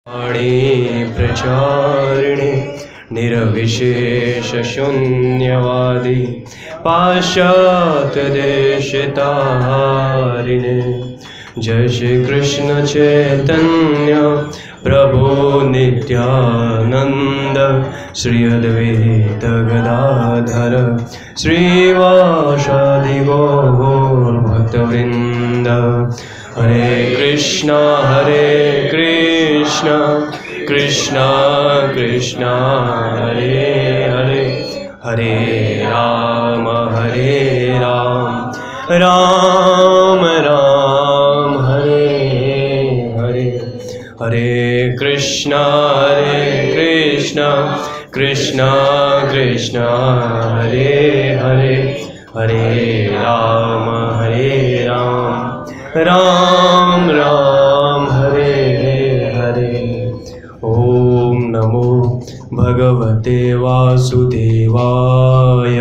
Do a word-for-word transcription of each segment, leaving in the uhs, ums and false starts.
वाणी प्रचारिणे निर्विशेष शून्यवादी पाश्चात्य देशतारिणे। जय श्री कृष्ण चैतन्य प्रभु नित्यानंद श्री अद्वैत गदाधर श्रीवासादि गौर भक्तवृंद। हरे कृष्णा हरे कृष्णा कृष्णा कृष्णा हरे हरे, हरे राम हरे राम राम राम हरे हरे। हरे कृष्णा हरे कृष्णा कृष्णा कृष्णा हरे हरे, हरे राम हरे राम राम राम हरे हरे। ओम नमो भगवते वासुदेवाय।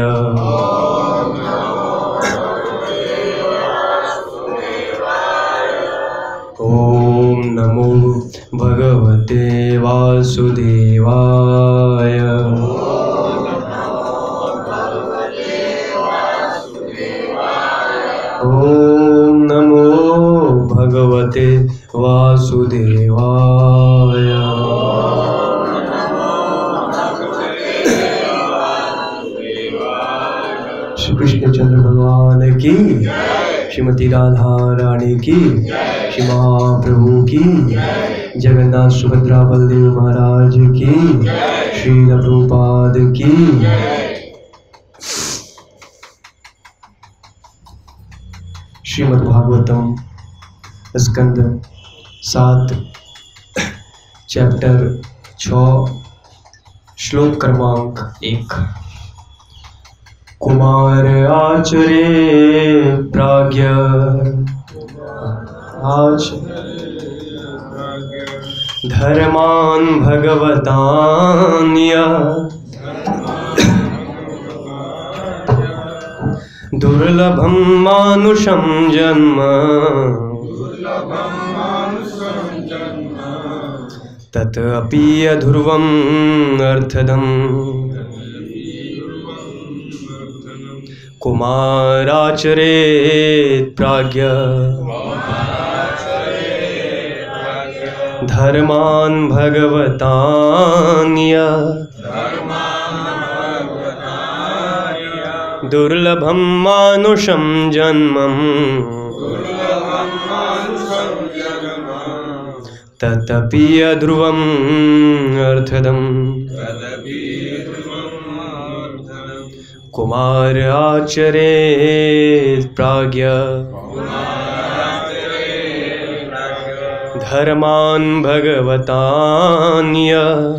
ओम नमो भगवते वासुदेवाय। ओम नमो भगवते वासुदेवाय। श्री कृष्णचंद्र भगवान की, श्रीमती राधा रानी की, श्री महाप्रभु की, जगन्नाथ सुभद्रा बलदेव महाराज की, श्री प्रभुपाद की। श्रीमद्भागवतम स्कंद सात चैप्टर छ श्लोक क्रमांक एक। कुमार आचरे प्राज्ञ आज धर्मान भगवतान्य दुर्लभम मानुषम जन्म तत् अपि अध्रुवम अर्थदम्। कुमाराचरेत् प्राज्ञ धर्मान् भगवतान्य दुर्लभम मानुषम जन्मम् तदपि अध्रुवम अर्थदम्। कुमार आचरेत् प्राज्ञ धर्मान् भगवतान्य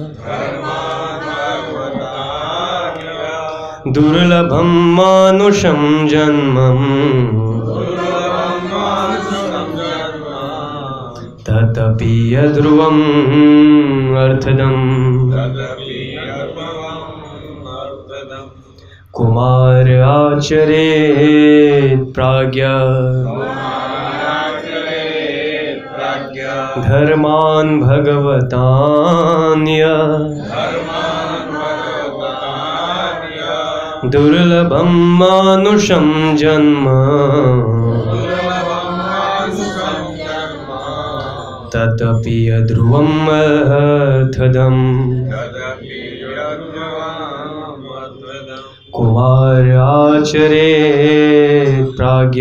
दुर्लभम मानुषम जन्मम् तदपि अध्रुवम अर्थदम्। कुमार आचरेत् प्राज्ञ धर्मान् भगवतान्य दुर्लभम मानुषम जन्म तदपि अध्रुवम अर्थदम्। कुमार आचरेत् प्राज्ञ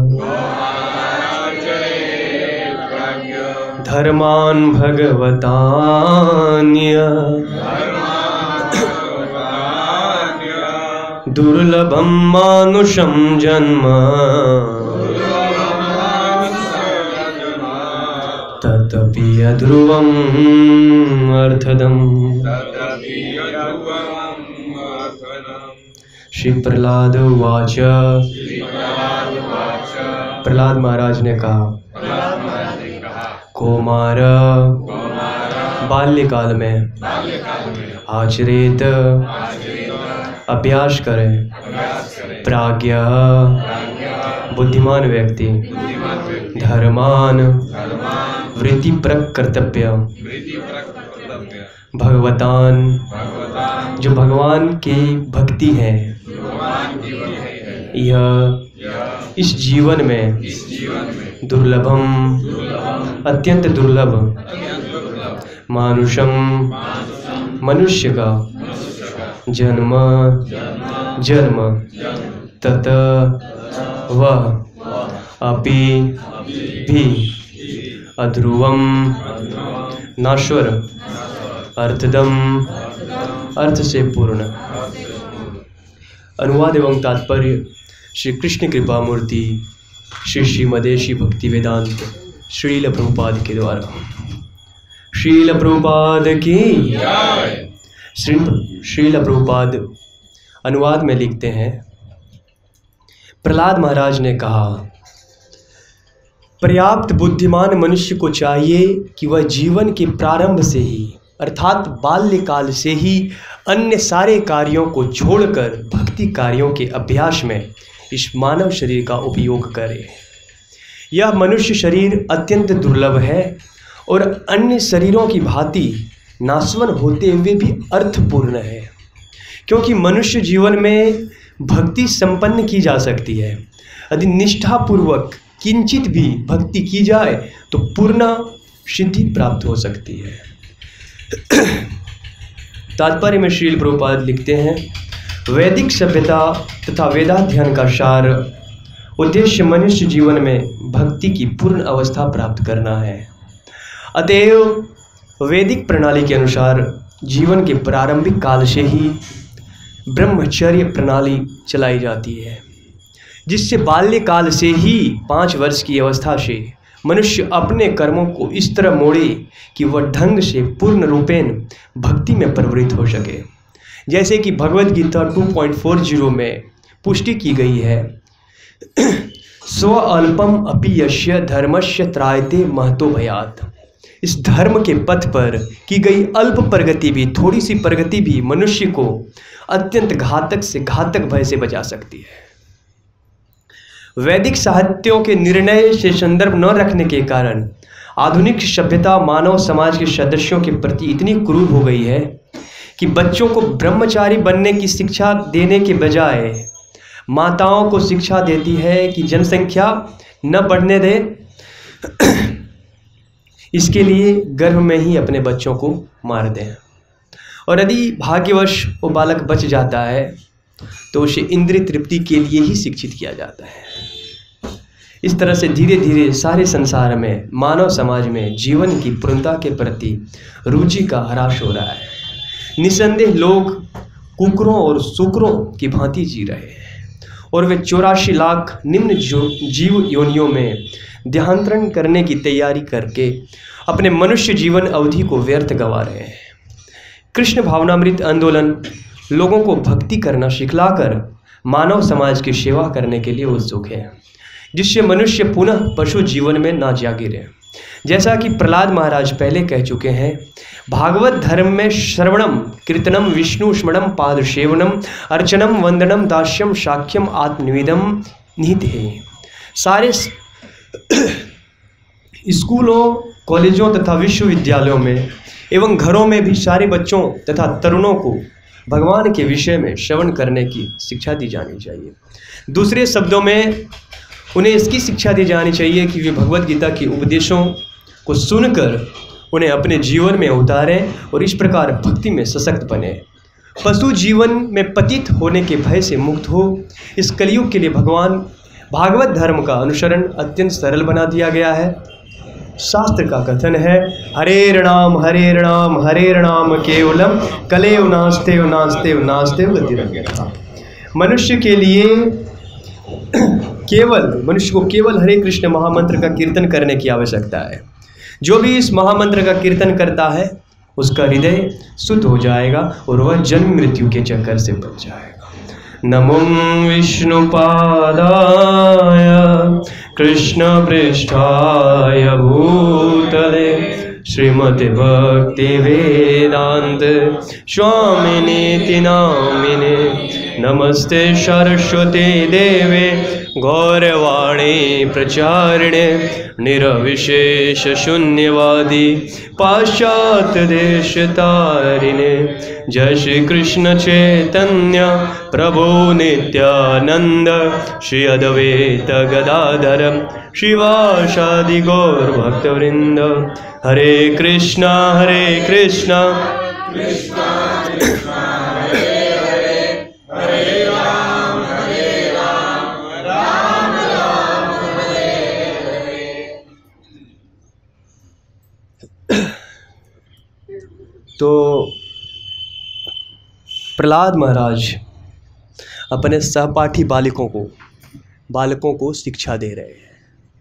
धर्मान् भगवतान्य दुर्लभम मानुषम जन्म तदपि अध्रुवम अर्थदम्। श्री प्रहलाद उवाच। प्रहलाद महाराज ने कहा, कुमार बाल्यकाल में आचरित अभ्यास करे, प्राज्ञ बुद्धिमान व्यक्ति, धर्मान वृत्ति परक कर्तव्य भगवतान, जो भगवान की भक्ति है, यह इस जीवन में दुर्लभम, अत्यंत दुर्लभ, मानुषम, मनुष्य का जन्म जन्म तत वह अपि भी अध्रुवम, नाश्वर, अर्थदम, अर्थ से पूर्ण। अनुवाद एवं तात्पर्य श्री कृष्ण कृपा मूर्ति श्री श्रीमदेशी भक्ति वेदांत श्रील प्रभुपाद के द्वारा। श्रील प्रभुपाद की श्री श्रील प्रभुपाद अनुवाद में लिखते हैं, प्रहलाद महाराज ने कहा, पर्याप्त बुद्धिमान मनुष्य को चाहिए कि वह जीवन के प्रारंभ से ही अर्थात बाल्यकाल से ही अन्य सारे कार्यों को छोड़कर भक्ति कार्यों के अभ्यास में इस मानव शरीर का उपयोग करे। यह मनुष्य शरीर अत्यंत दुर्लभ है और अन्य शरीरों की भांति नाशवन होते हुए भी अर्थपूर्ण है, क्योंकि मनुष्य जीवन में भक्ति संपन्न की जा सकती है। यदि निष्ठापूर्वक किंचित भी भक्ति की जाए तो पूर्ण सिद्धि प्राप्त हो सकती है। तात्पर्य में श्रील प्रभुपाद लिखते हैं, वैदिक सभ्यता तथा वेदाध्ययन का सार उद्देश्य मनुष्य जीवन में भक्ति की पूर्ण अवस्था प्राप्त करना है। अतएव वैदिक प्रणाली के अनुसार जीवन के प्रारंभिक काल से ही ब्रह्मचर्य प्रणाली चलाई जाती है, जिससे बाल्यकाल से ही पाँच वर्ष की अवस्था से मनुष्य अपने कर्मों को इस तरह मोड़े कि वह ढंग से पूर्ण रूपेण भक्ति में प्रवृत्त हो सके। जैसे कि Bhagavad Gita two point four zero में पुष्टि की गई है, स्व अल्पम अपि यस्य धर्मस्य त्रायते महतो भयात्। इस धर्म के पथ पर की गई अल्प प्रगति भी, थोड़ी सी प्रगति भी मनुष्य को अत्यंत घातक से घातक भय से बचा सकती है। वैदिक साहित्यों के निर्णय से संदर्भ न रखने के कारण आधुनिक सभ्यता मानव समाज के सदस्यों के प्रति इतनी क्रूर हो गई है कि बच्चों को ब्रह्मचारी बनने की शिक्षा देने के बजाय माताओं को शिक्षा देती है कि जनसंख्या न बढ़ने दे, इसके लिए गर्भ में ही अपने बच्चों को मार दें, और यदि भाग्यवश वो बालक बच जाता है तो उसे इंद्रिय तृप्ति के लिए ही शिक्षित किया जाता है। इस तरह से धीरे धीरे सारे संसार में, मानव समाज में जीवन की पूर्णता के प्रति रुचि का ह्रास हो रहा है। निसंदेह लोग कुकरों और शुकरों की भांति जी रहे हैं और वे चौरासी लाख निम्न जीव योनियों में देहांतरण करने की तैयारी करके अपने मनुष्य जीवन अवधि को व्यर्थ गंवा रहे हैं। कृष्ण भावनामृत आंदोलन लोगों को भक्ति करना सिखलाकर मानव समाज की सेवा करने के लिए उत्सुक है, जिससे मनुष्य पुनः पशु जीवन में ना जा गिरे। जैसा कि प्रहलाद महाराज पहले कह चुके हैं, भागवत धर्म में श्रवणम कीर्तनम विष्णु स्मरणम पाद सेवनम अर्चनम वंदनम दास्यम साख्यम आत्मनिवेदम निहित है। सारे स्कूलों, कॉलेजों तथा विश्वविद्यालयों में एवं घरों में भी सारे बच्चों तथा तरुणों को भगवान के विषय में श्रवण करने की शिक्षा दी जानी चाहिए। दूसरे शब्दों में उन्हें इसकी शिक्षा दी जानी चाहिए कि वे भगवद गीता के उपदेशों को सुनकर उन्हें अपने जीवन में उतारें और इस प्रकार भक्ति में सशक्त बने। पशु जीवन में पतित होने के भय से मुक्त हो, इस कलयुग के लिए भगवान भागवत धर्म का अनुसरण अत्यंत सरल बना दिया गया है। शास्त्र का कथन है, हरे नाम हरे नाम हरे नाम केवलम कलेव नास्तेव नास्तेव नास्तेव गतिरन्यथा। मनुष्य के लिए केवल मनुष्य को केवल हरे कृष्ण महामंत्र का कीर्तन करने की आवश्यकता है। जो भी इस महामंत्र का कीर्तन करता है उसका हृदय शुद्ध हो जाएगा और वह जन्म मृत्यु के चक्कर से बच जाएगा। नमो विष्णुपादाय कृष्ण पृष्ठाय भूतले श्रीमद् भक्ति वेदांत स्वामिनीति नामिने। नमस्ते सरस्वती देवे गौरवाणी प्रचारिणे। निरविशेष शून्यवादी पाश्चात्य देश तारिणे। जय श्री कृष्ण चैतन्य प्रभु नित्यानंद श्री अद्वैत गदाधर शिवासादि गौर भक्तवृंद। हरे कृष्णा हरे कृष्णा कृष्णा कृष्णा हरे हरे हरे राम हरे राम राम राम हरे हरे। तो प्रहलाद महाराज अपने सहपाठी बालकों को बालकों को शिक्षा दे रहे हैं।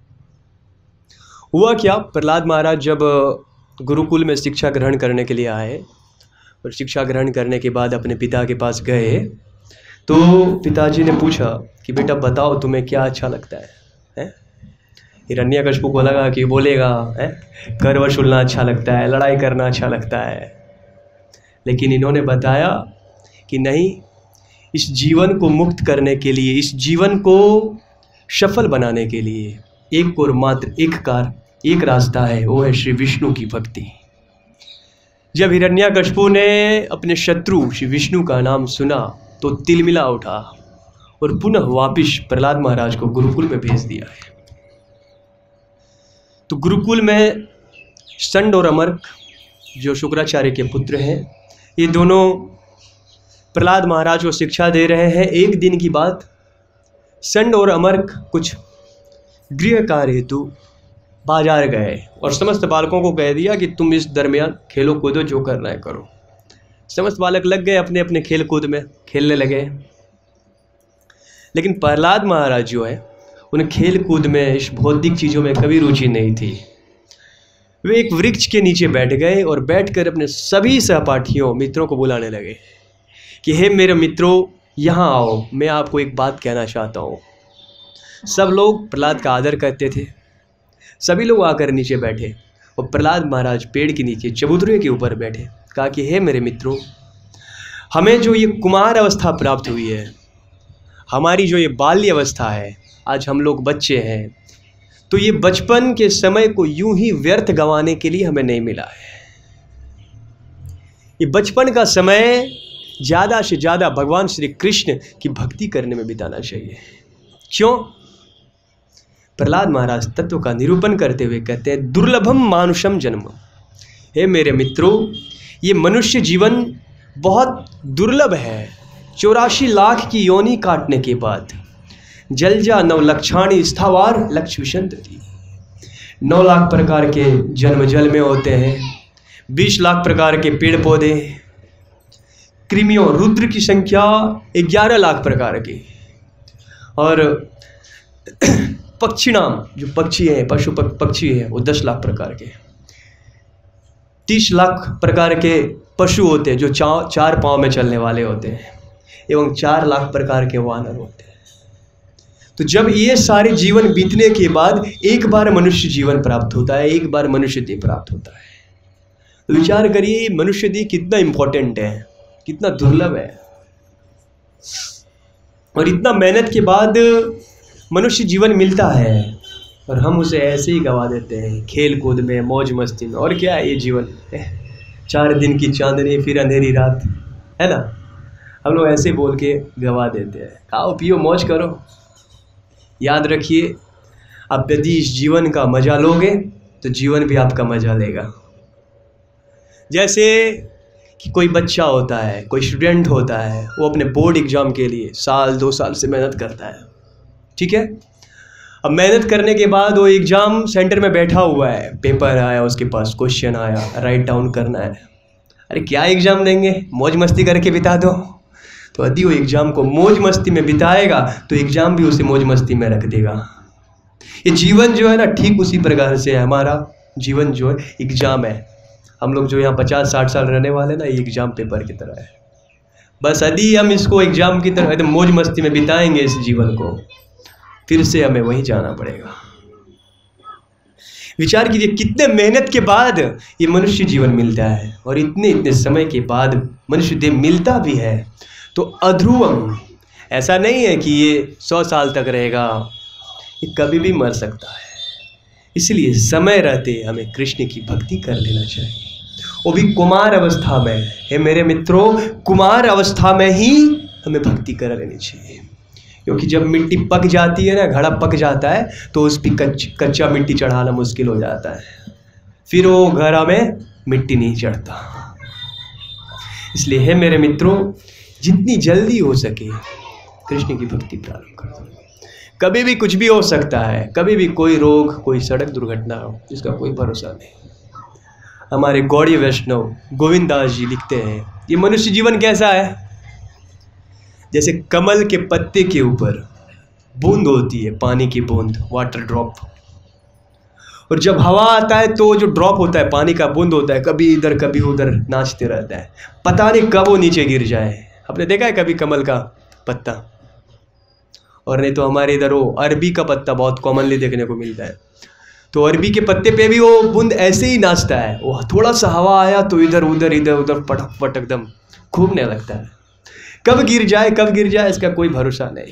हुआ क्या, प्रहलाद महाराज जब गुरुकुल में शिक्षा ग्रहण करने के लिए आए और शिक्षा ग्रहण करने के बाद अपने पिता के पास गए तो पिताजी ने पूछा कि बेटा बताओ तुम्हें क्या अच्छा लगता है, हैं? हिरण्यकशिपु को लगा कि बोलेगा है कर वसूलना अच्छा लगता है, लड़ाई करना अच्छा लगता है, लेकिन इन्होंने बताया कि नहीं, इस जीवन को मुक्त करने के लिए, इस जीवन को सफल बनाने के लिए एक और मात्र एक कार एक रास्ता है, वो है श्री विष्णु की भक्ति। जब हिरण्यकशिपु ने अपने शत्रु श्री विष्णु का नाम सुना तो तिलमिला उठा और पुनः वापिस प्रहलाद महाराज को गुरुकुल में भेज दिया है। तो गुरुकुल में संड और अमर्क जो शुक्राचार्य के पुत्र हैं, ये दोनों प्रहलाद महाराज को शिक्षा दे रहे हैं। एक दिन की बात, संड और अमर्क कुछ गृह कार्य हेतु बाजार गए और समस्त बालकों को कह दिया कि तुम इस दरमियान खेलो कूदो, जो करना है करो। समस्त बालक लग गए अपने अपने खेल कूद में, खेलने लगे। लेकिन प्रहलाद महाराज जो है उन्हें खेल कूद में, इस भौतिक चीज़ों में कभी रुचि नहीं थी। वे एक वृक्ष के नीचे बैठ गए और बैठकर अपने सभी सहपाठियों मित्रों को बुलाने लगे कि हे मेरे मित्रों, यहाँ आओ, मैं आपको एक बात कहना चाहता हूँ। सब लोग प्रहलाद का आदर करते थे। सभी लोग आकर नीचे बैठे और प्रहलाद महाराज पेड़ के नीचे चबूतरे के ऊपर बैठे। कहा कि हे मेरे मित्रों, हमें जो ये कुमार अवस्था प्राप्त हुई है, हमारी जो ये बाल्य अवस्था है, आज हम लोग बच्चे हैं, तो ये बचपन के समय को यूं ही व्यर्थ गंवाने के लिए हमें नहीं मिला है। ये बचपन का समय ज़्यादा से ज़्यादा भगवान श्री कृष्ण की भक्ति करने में बिताना चाहिए। क्यों? प्रहलाद महाराज तत्व का निरूपण करते हुए कहते हैं, दुर्लभम मानुषम जन्म। हे मेरे मित्रों, ये मनुष्य जीवन बहुत दुर्लभ है। चौरासी लाख की योनि काटने के बाद जलजा नव लक्षाणी स्थावार लक्ष्य विशंति। नौ लाख प्रकार के जन्म जल में होते हैं, बीस लाख प्रकार के पेड़ पौधे, कृमियों रुद्र की संख्या ग्यारह लाख प्रकार की, और पक्षिणाम जो पक्षी हैं, पशु पक्षी हैं, वो दस लाख प्रकार के। तीस लाख प्रकार के पशु होते हैं जो चा, चार पाँव में चलने वाले होते हैं, एवं चार लाख प्रकार के वानर होते हैं। तो जब ये सारे जीवन बीतने के बाद एक बार मनुष्य जीवन प्राप्त होता है, एक बार मनुष्य देह प्राप्त होता है, तो विचार करिए मनुष्य देह कितना इम्पोर्टेंट है, कितना दुर्लभ है। और इतना मेहनत के बाद मनुष्य जीवन मिलता है और हम उसे ऐसे ही गवा देते हैं खेल कूद में, मौज मस्ती में। और क्या है ये जीवन? चार दिन की चांदनी फिर अंधेरी रात, है ना? हम लोग ऐसे बोल के गवा देते हैं। खाओ पियो मौज करो। याद रखिए, आप यदि इस जीवन का मजा लोगे तो जीवन भी आपका मजा लेगा। जैसे कि कोई बच्चा होता है, कोई स्टूडेंट होता है, वो अपने बोर्ड एग्ज़ाम के लिए साल दो साल से मेहनत करता है, ठीक है। अब मेहनत करने के बाद वो एग्ज़ाम सेंटर में बैठा हुआ है, पेपर आया उसके पास, क्वेश्चन आया, राइट डाउन करना है। अरे क्या एग्ज़ाम देंगे, मौज मस्ती करके बिता दो। तो यदि वो एग्ज़ाम को मौज मस्ती में बिताएगा तो एग्ज़ाम भी उसे मौज मस्ती में रख देगा। ये जीवन जो है ना, ठीक उसी प्रकार से है। हमारा जीवन जो है एग्ज़ाम है। हम लोग जो यहाँ पचास साठ साल रहने वाले ना, ये एग्ज़ाम पेपर की तरह है। बस यदि हम इसको एग्ज़ाम की तरह एकदम मौज मस्ती में बिताएंगे इस जीवन को, फिर से हमें वहीं जाना पड़ेगा। विचार कीजिए कितने मेहनत के बाद ये मनुष्य जीवन मिलता है, और इतने इतने समय के बाद मनुष्य देह मिलता भी है तो अध्रुवम, ऐसा नहीं है कि ये सौ साल तक रहेगा, ये कभी भी मर सकता है। इसलिए समय रहते हमें कृष्ण की भक्ति कर लेना चाहिए, वो भी कुमार अवस्था में। हे मेरे मित्रों, कुमार अवस्था में ही हमें भक्ति कर लेनी चाहिए, क्योंकि जब मिट्टी पक जाती है ना, घड़ा पक जाता है, तो उस पर कच कच्चा मिट्टी चढ़ाना मुश्किल हो जाता है, फिर वो घड़ा में मिट्टी नहीं चढ़ता। इसलिए हे मेरे मित्रों, जितनी जल्दी हो सके कृष्ण की भक्ति प्रारंभ कर दो। कभी भी कुछ भी हो सकता है, कभी भी कोई रोग, कोई सड़क दुर्घटना हो, जिसका कोई भरोसा नहीं। हमारे गौड़ी वैष्णव गोविंदास जी लिखते हैं, ये मनुष्य जीवन कैसा है, जैसे कमल के पत्ते के ऊपर बूंद होती है, पानी की बूंद, वाटर ड्रॉप, और जब हवा आता है तो जो ड्रॉप होता है, पानी का बूंद होता है, कभी इधर कभी उधर नाचते रहता है, पता नहीं कब वो नीचे गिर जाए। आपने देखा है कभी कमल का पत्ता? और नहीं तो हमारे इधर वो अरबी का पत्ता बहुत कॉमनली देखने को मिलता है, तो अरबी के पत्ते पे भी वो बूंद ऐसे ही नाचता है, वो थोड़ा सा हवा आया तो इधर उधर इधर उधर पटक पटक एकदम खूबने लगता है, कब गिर जाए कब गिर जाए इसका कोई भरोसा नहीं।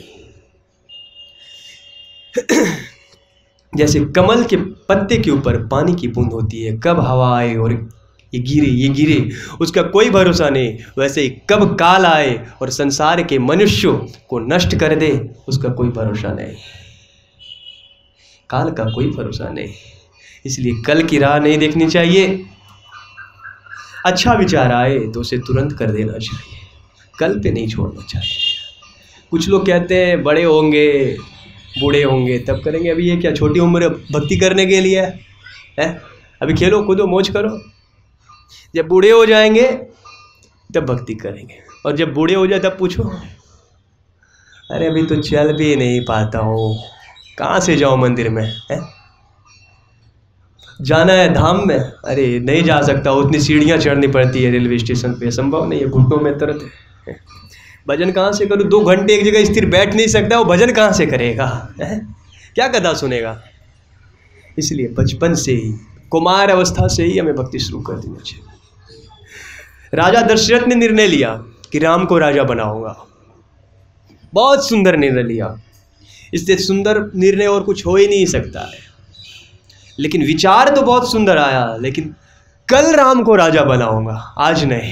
जैसे कमल के पत्ते के ऊपर पानी की बूंद होती है, कब हवा आए और ये गिरे ये गिरे उसका कोई भरोसा नहीं, वैसे ही कब काल आए और संसार के मनुष्यों को नष्ट कर दे, उसका कोई भरोसा नहीं, काल का कोई भरोसा नहीं। इसलिए कल की राह नहीं देखनी चाहिए, अच्छा विचार आए तो उसे तुरंत कर देना चाहिए, कल पे नहीं छोड़ना चाहिए। कुछ लोग कहते हैं बड़े होंगे बूढ़े होंगे तब करेंगे, अभी ये क्या छोटी उम्र भक्ति करने के लिए है? अभी खेलो कूदो मौज करो, जब बूढ़े हो जाएंगे तब भक्ति करेंगे, और जब बूढ़े हो जाए तब पूछो अरे अभी तो चल भी नहीं पाता हूँ, कहाँ से जाओ मंदिर में है? जाना है धाम में, अरे नहीं जा सकता, उतनी सीढ़ियाँ चढ़नी पड़ती है रेलवे स्टेशन पे, संभव नहीं है, घुटनों में दर्द है, भजन कहाँ से करूँ, दो घंटे एक जगह स्थिर बैठ नहीं सकता, वो भजन कहाँ से करेगा है? क्या कथा सुनेगा? इसलिए बचपन से ही, कुमार अवस्था से ही हमें भक्ति शुरू कर देनी चाहिए। राजा दशरथ ने निर्णय लिया कि राम को राजा बनाऊंगा, बहुत सुंदर निर्णय लिया, इससे सुंदर निर्णय और कुछ हो ही नहीं सकता है। लेकिन विचार तो बहुत सुंदर आया, लेकिन कल राम को राजा बनाऊंगा, आज नहीं।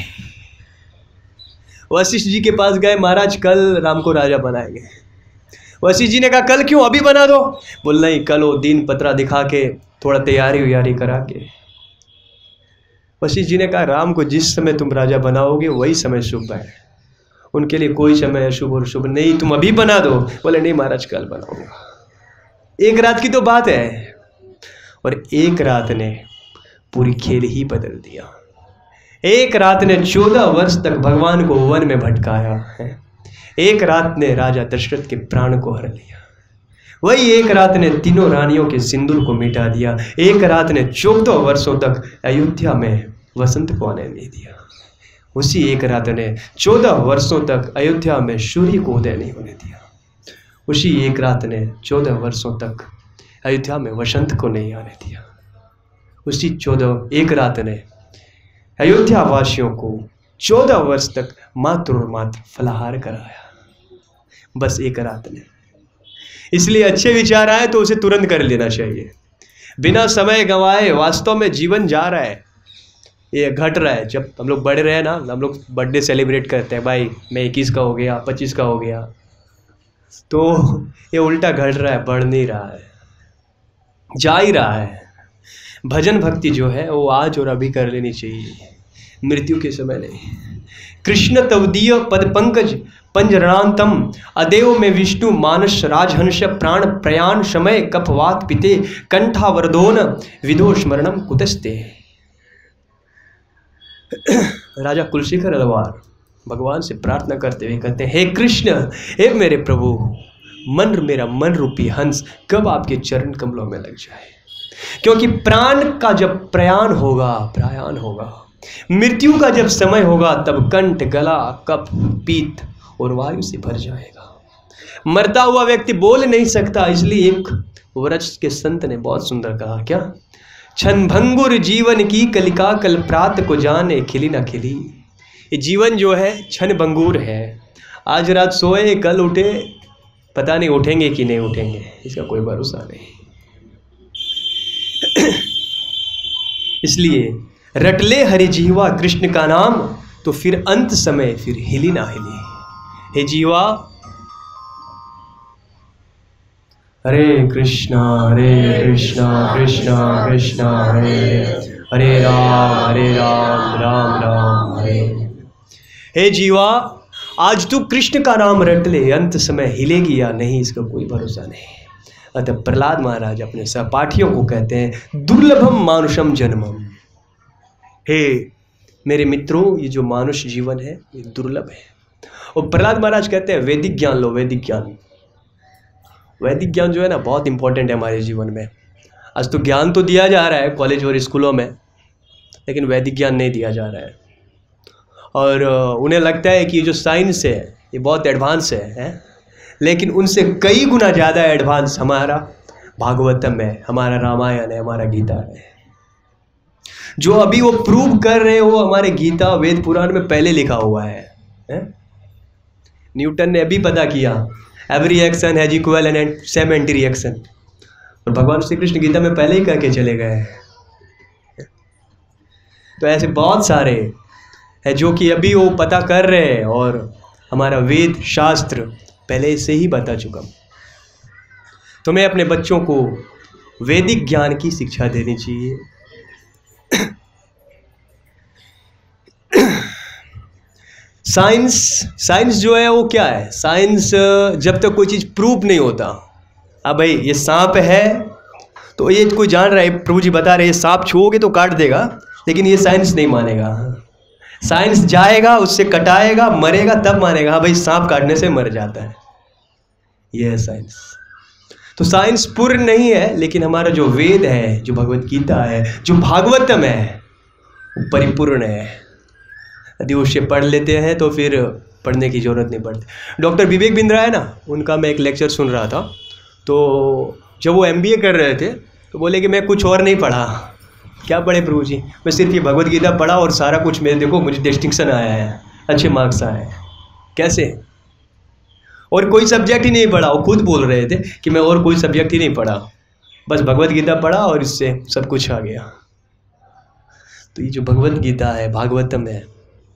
वशिष्ठ जी के पास गए, महाराज कल राम को राजा बनाएंगे। वशिष्ठ जी ने कहा कल क्यों, अभी बना दो। बोल नहीं, कल वो दिन पत्रा दिखा के थोड़ा तैयारी व्यारी करा के। वशिष्ठ जी ने कहा राम को जिस समय तुम राजा बनाओगे वही समय शुभ है, उनके लिए कोई समय अशुभ और शुभ नहीं, तुम अभी बना दो। बोले नहीं महाराज कल बनाऊंगा। एक रात की तो बात है, और एक रात ने पूरी खेल ही बदल दिया। एक रात ने चौदह वर्ष तक भगवान को वन में भटकाया है, एक रात ने राजा दशरथ के प्राण को हर लिया, वही एक रात ने तीनों रानियों के सिंदूर को मिटा दिया, एक रात ने चौदह वर्षों तक अयोध्या में वसंत को आने नहीं दिया, उसी एक रात ने चौदह वर्षों तक अयोध्या में सूर्य को उदय नहीं होने दिया, उसी एक रात ने चौदह वर्षों तक अयोध्या में वसंत को नहीं आने दिया, उसी चौदह एक रात ने अयोध्या वासियों को चौदह वर्ष तक मात्र और मात्र फलाहार कराया, बस एक रात ने। इसलिए अच्छे विचार आए तो उसे तुरंत कर लेना चाहिए, बिना समय गंवाए। वास्तव में जीवन जा रहा है, ये घट रहा है। जब हम लोग बड़े रहे ना, हम लोग बर्थडे सेलिब्रेट करते हैं, भाई मैं इक्कीस का हो गया, पच्चीस का हो गया, तो ये उल्टा घट रहा है, बढ़ नहीं रहा है, जा ही रहा है। भजन भक्ति जो है वो आज और अभी कर लेनी चाहिए, मृत्यु के समय नहीं। कृष्ण तवदीय पद पंकज पंजरणांतम अदेव में विष्णु मानस राजहंस प्राण प्रयाण समय कफवात पिते कंठावरदोन विदो स्मरणम कुतस्ते। राजा कुलशेखर अलवार भगवान से प्रार्थना करते हुए कहते हैं, हे कृष्ण, हे मेरे प्रभु, मन मेरा मन रूपी हंस कब आपके चरण कमलों में लग जाए, क्योंकि प्राण का जब प्रयाण होगा प्रयाण होगा मृत्यु का जब समय होगा, तब कंठ गला कफ पीत और वायु से भर जाएगा। मरता हुआ व्यक्ति बोल नहीं सकता, इसलिए एक वृक्ष के संत ने बहुत सुंदर कहा, क्या क्षण भंगुर जीवन की कलिका कल प्रात को जाने खिली ना खिली। ये जीवन जो है क्षण भंगुर है। आज रात सोए कल उठे, पता नहीं उठेंगे कि नहीं उठेंगे, इसका कोई भरोसा नहीं। इसलिए रट ले हरि जीवा कृष्ण का नाम, तो फिर अंत समय फिर हिली ना हिली। हे जीवा, हरे कृष्णा हरे कृष्णा कृष्णा कृष्णा हरे हरे राम हरे राम राम राम हरे। हे जीवा, आज तू कृष्ण का नाम रट ले, अंत समय हिलेगी या नहीं इसका कोई भरोसा नहीं। अतः प्रहलाद महाराज अपने सहपाठियों को कहते हैं, दुर्लभम मानुषम जन्मम। हे मेरे मित्रों, ये जो मानुष जीवन है ये दुर्लभ है। और प्रहलाद महाराज कहते हैं, वैदिक ज्ञान लो, वैदिक ज्ञान। वैदिक ज्ञान जो है ना बहुत इंपॉर्टेंट है हमारे जीवन में। आज तो ज्ञान तो दिया जा रहा है कॉलेज और स्कूलों में, लेकिन वैदिक ज्ञान नहीं दिया जा रहा है। और उन्हें लगता है कि ये जो साइंस है ये बहुत एडवांस है, है? लेकिन उनसे कई गुना ज़्यादा एडवांस हमारा भागवतम है, हमारा रामायण है, हमारा गीता है। जो अभी वो प्रूव कर रहे हो हमारे गीता वेद पुराण में पहले लिखा हुआ है, है? न्यूटन ने अभी पता किया, every action has equal and same anti reaction. और भगवान श्री कृष्ण गीता में पहले ही कह के चले गए। तो ऐसे बहुत सारे है जो कि अभी वो पता कर रहे हैं, और हमारा वेद शास्त्र पहले से ही बता चुका। तो मैं अपने बच्चों को वैदिक ज्ञान की शिक्षा देनी चाहिए। साइंस साइंस जो है वो क्या है? साइंस जब तक कोई चीज़ प्रूव नहीं होता, अब भाई ये सांप है तो ये कोई जान रहा है, प्रभु जी बता रहे हैं सांप छुओगे तो काट देगा, लेकिन ये साइंस नहीं मानेगा। साइंस जाएगा, उससे कटाएगा, मरेगा, तब मानेगा हाँ भाई सांप काटने से मर जाता है। ये है साइंस। तो साइंस पूर्ण नहीं है, लेकिन हमारा जो वेद है, जो भगवत गीता है, जो भागवतम है, वो परिपूर्ण है। यदि उसे पढ़ लेते हैं तो फिर पढ़ने की ज़रूरत नहीं पड़ती। डॉक्टर विवेक बिंद्रा है ना, उनका मैं एक लेक्चर सुन रहा था। तो जब वो एमबीए कर रहे थे तो बोले कि मैं कुछ और नहीं पढ़ा। क्या पढ़े प्रभु जी? मैं सिर्फ ये भगवत गीता पढ़ा और सारा कुछ मेरे, देखो मुझे डिस्टिंक्शन आया है, अच्छे मार्क्स आए हैं। कैसे? और कोई सब्जेक्ट ही नहीं पढ़ा। वो खुद बोल रहे थे कि मैं और कोई सब्जेक्ट ही नहीं पढ़ा, बस भगवत गीता पढ़ा और इससे सब कुछ आ गया। तो ये जो भगवत गीता है, भागवतम है,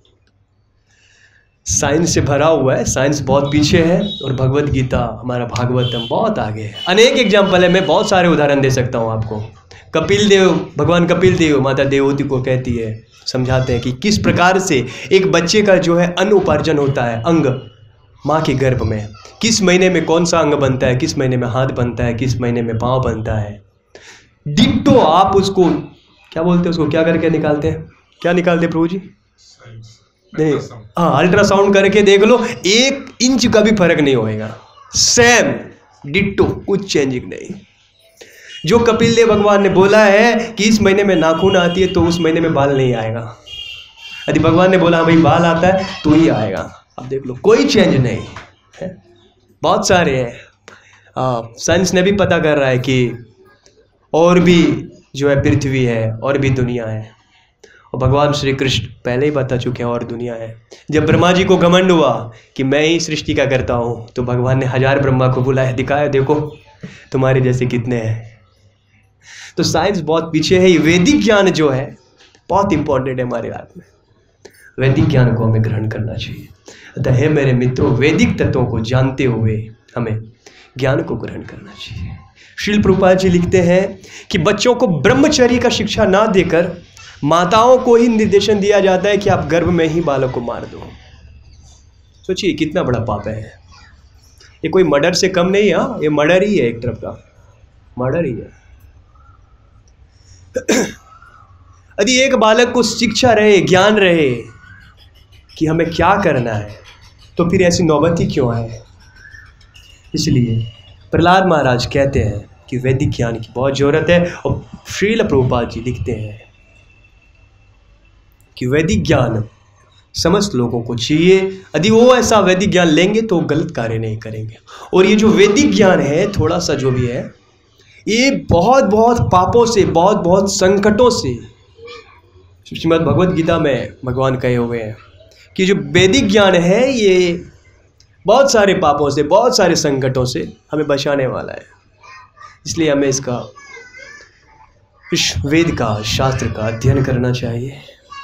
साइंस से भरा हुआ है। साइंस बहुत पीछे है और भगवत गीता, हमारा भागवतम बहुत आगे है। अनेक एग्जाम्पल है, मैं बहुत सारे उदाहरण दे सकता हूँ आपको। कपिल देव, भगवान कपिल देव माता देवहूति को कहती है, समझाते हैं कि किस प्रकार से एक बच्चे का जो है अन्न उपार्जन होता है, अंग माँ के गर्भ में, किस महीने में कौन सा अंग बनता है, किस महीने में हाथ बनता है, किस महीने में पाँव बनता है। डिट्टो आप उसको क्या बोलते हैं, उसको क्या करके निकालते हैं, क्या निकालते हैं प्रभु जी? नहीं, हाँ अल्ट्रासाउंड करके देख लो, एक इंच का भी फर्क नहीं होएगा, सेम डिट्टो, कुछ चेंजिंग नहीं। जो कपिल देव भगवान ने बोला है कि इस महीने में नाखून आती है तो उस महीने में बाल नहीं आएगा। यदि भगवान ने बोला भाई बाल आता है तो ही आएगा। अब देख लो, कोई चेंज नहीं है। बहुत सारे हैं। साइंस ने भी पता कर रहा है कि और भी जो है पृथ्वी है, और भी दुनिया है। और भगवान श्री कृष्ण पहले ही बता चुके हैं और दुनिया है। जब ब्रह्मा जी को घमंड हुआ कि मैं ही सृष्टि का करता हूँ, तो भगवान ने हजार ब्रह्मा को बुलाया, दिखाया देखो तुम्हारे जैसे कितने हैं। तो साइंस बहुत पीछे है। वैदिक ज्ञान जो है बहुत इंपॉर्टेंट है हमारे हाथ में। वैदिक ज्ञान को हमें ग्रहण करना चाहिए। अतः है मेरे मित्रों, वैदिक तत्वों को जानते हुए हमें ज्ञान को ग्रहण करना चाहिए। श्रील प्रभुपाद जी लिखते हैं कि बच्चों को ब्रह्मचर्य का शिक्षा ना देकर माताओं को ही निर्देशन दिया जाता है कि आप गर्भ में ही बालक को मार दो। सोचिए कितना बड़ा पाप है। ये कोई मर्डर से कम नहीं है, हाँ ये मर्डर ही है, एक तरफ का मर्डर ही है। यदि एक बालक को शिक्षा रहे, ज्ञान रहे कि हमें क्या करना है, तो फिर ऐसी नौबत ही क्यों आए। इसलिए प्रहलाद महाराज कहते हैं कि वैदिक ज्ञान की बहुत ज़रूरत है। और श्रील प्रभुपाद जी लिखते हैं कि वैदिक ज्ञान समस्त लोगों को चाहिए। यदि वो ऐसा वैदिक ज्ञान लेंगे तो गलत कार्य नहीं करेंगे। और ये जो वैदिक ज्ञान है, थोड़ा सा जो भी है, ये बहुत बहुत पापों से, बहुत बहुत संकटों से, श्रीमद् भगवद गीता में भगवान कहे हुए हैं कि जो वैदिक ज्ञान है ये बहुत सारे पापों से, बहुत सारे संकटों से हमें बचाने वाला है। इसलिए हमें इसका, इस वेद का, शास्त्र का अध्ययन करना चाहिए।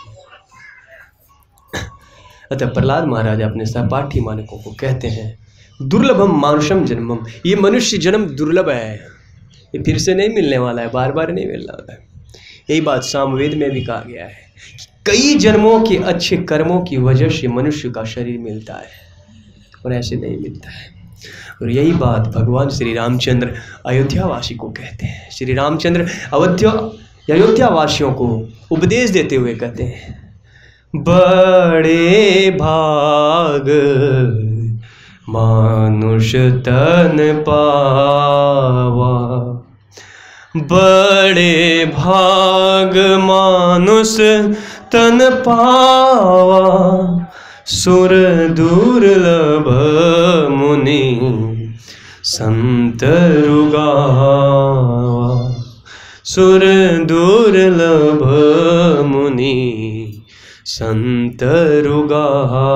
अतः प्रहलाद महाराज अपने सहपाठी मानकों को कहते हैं, दुर्लभम मानुषम जन्मम, ये मनुष्य जन्म दुर्लभ है, ये फिर से नहीं मिलने वाला है, बार बार नहीं मिलने वाला है। यही बात सामवेद में भी कहा गया है, कई जन्मों के अच्छे कर्मों की वजह से मनुष्य का शरीर मिलता है और ऐसे नहीं मिलता है। और यही बात भगवान श्री रामचंद्र अयोध्यावासी को कहते हैं। श्री रामचंद्र अयोध्या अयोध्यावासियों को उपदेश देते हुए कहते हैं, बड़े भाग मानुष तन पावा, बड़े भाग मानुष तन पावा, सुर दुर्लभ मुनि संत रुगावा, सुर दुर्लभ मुनि संत रुगावा।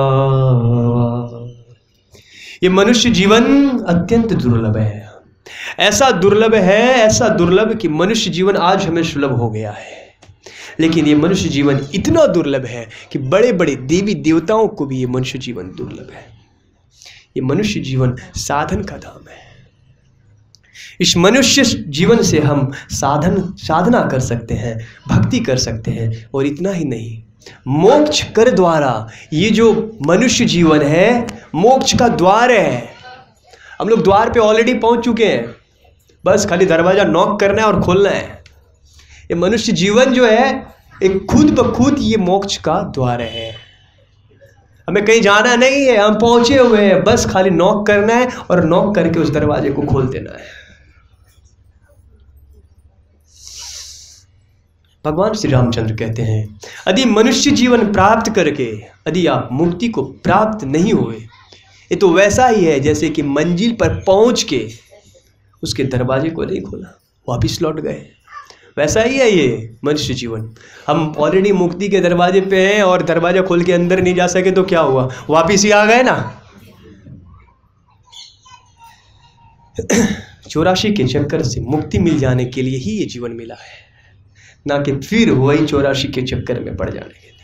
ये मनुष्य जीवन अत्यंत दुर्लभ है, ऐसा दुर्लभ है, ऐसा दुर्लभ कि मनुष्य जीवन आज हमें सुलभ हो गया है। लेकिन ये मनुष्य जीवन इतना दुर्लभ है कि बड़े बड़े देवी देवताओं को भी ये मनुष्य जीवन दुर्लभ है। ये मनुष्य जीवन साधन का धाम है। इस मनुष्य जीवन से हम साधन साधना कर सकते हैं, भक्ति कर सकते हैं, और इतना ही नहीं, मोक्ष कर द्वारा, ये जो मनुष्य जीवन है मोक्ष का द्वार है। हम लोग द्वार पे ऑलरेडी पहुंच चुके हैं, बस खाली दरवाजा नॉक करना है और खोलना है। ये मनुष्य जीवन जो है एक खुद ब खुद ये मोक्ष का द्वार है। हमें कहीं जाना नहीं है, हम पहुंचे हुए हैं, बस खाली नॉक करना है और नॉक करके उस दरवाजे को खोल देना है। भगवान श्री रामचंद्र कहते हैं, यदि मनुष्य जीवन प्राप्त करके यदि आप मुक्ति को प्राप्त नहीं हुए, ये तो वैसा ही है जैसे कि मंजिल पर पहुंच के उसके दरवाजे को नहीं खोला, वापिस लौट गए। वैसा ही है ये मनुष्य जीवन। हम ऑलरेडी मुक्ति के दरवाजे पे हैं और दरवाजा खोल के अंदर नहीं जा सके तो क्या हुआ, वापिस ही आ गए ना। चौरासी के चक्कर से मुक्ति मिल जाने के लिए ही ये जीवन मिला है, ना कि फिर वही चौरासी के चक्कर में पड़ जाने के लिए।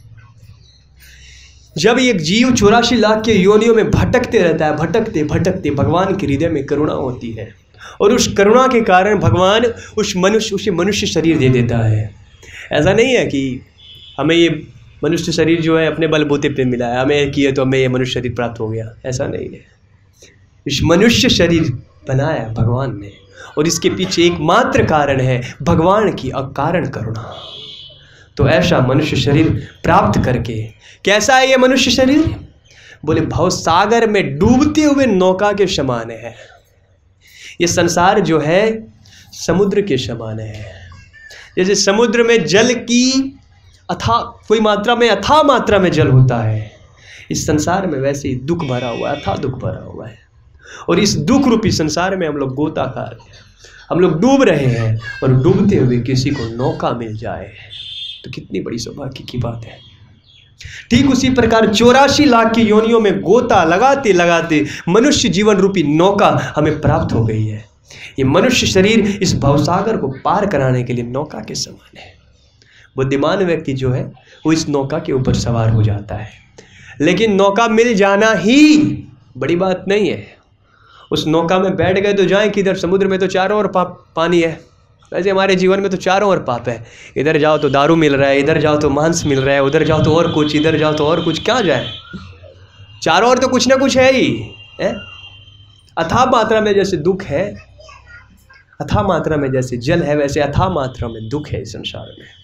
जब एक जीव चौरासी लाख के योनियों में भटकते रहता है, भटकते भटकते भगवान के हृदय में करुणा होती है, और उस करुणा के कारण भगवान उस मनुष्य उसे मनुष्य शरीर दे देता है। ऐसा नहीं है कि हमें ये मनुष्य शरीर जो है अपने बलबूते पे मिला है, हमें किए तो हमें ये मनुष्य शरीर प्राप्त हो गया, ऐसा नहीं है। इस मनुष्य शरीर बनाया भगवान ने, और इसके पीछे एकमात्र कारण है भगवान की अकारण करुणा। तो ऐसा मनुष्य शरीर प्राप्त करके, कैसा है ये मनुष्य शरीर? बोले भव सागर में डूबते हुए नौका के समान है। ये संसार जो है समुद्र के समान है। जैसे समुद्र में जल की अथाह कोई मात्रा में अथाह मात्रा में जल होता है, इस संसार में वैसे ही दुख भरा हुआ है, अथाह दुख भरा हुआ है। और इस दुख रूपी संसार में हम लोग गोताखोर हैं, हम लोग डूब रहे हैं, और डूबते हुए किसी को नौका मिल जाए तो कितनी बड़ी सौभाग्य की बात है। ठीक उसी प्रकार चौरासी लाख की योनियों में गोता लगाते लगाते मनुष्य जीवन रूपी नौका हमें प्राप्त हो गई है। ये मनुष्य शरीर इस भवसागर को पार कराने के लिए नौका के समान है। बुद्धिमान व्यक्ति जो है वो इस नौका के ऊपर सवार हो जाता है, लेकिन नौका मिल जाना ही बड़ी बात नहीं है। उस नौका में बैठ गए तो जाएं किधर? समुद्र में तो चारों ओर पानी है, वैसे हमारे जीवन में तो चारों ओर पाप है। इधर जाओ तो दारू मिल रहा है, इधर जाओ तो मांस मिल रहा है, उधर जाओ तो और कुछ, इधर जाओ तो और कुछ, क्या जाए? चारों ओर तो कुछ ना कुछ है ही है। अथाह मात्रा में जैसे दुख है, अथाह मात्रा में जैसे जल है, वैसे अथाह मात्रा में दुख है इस संसार में।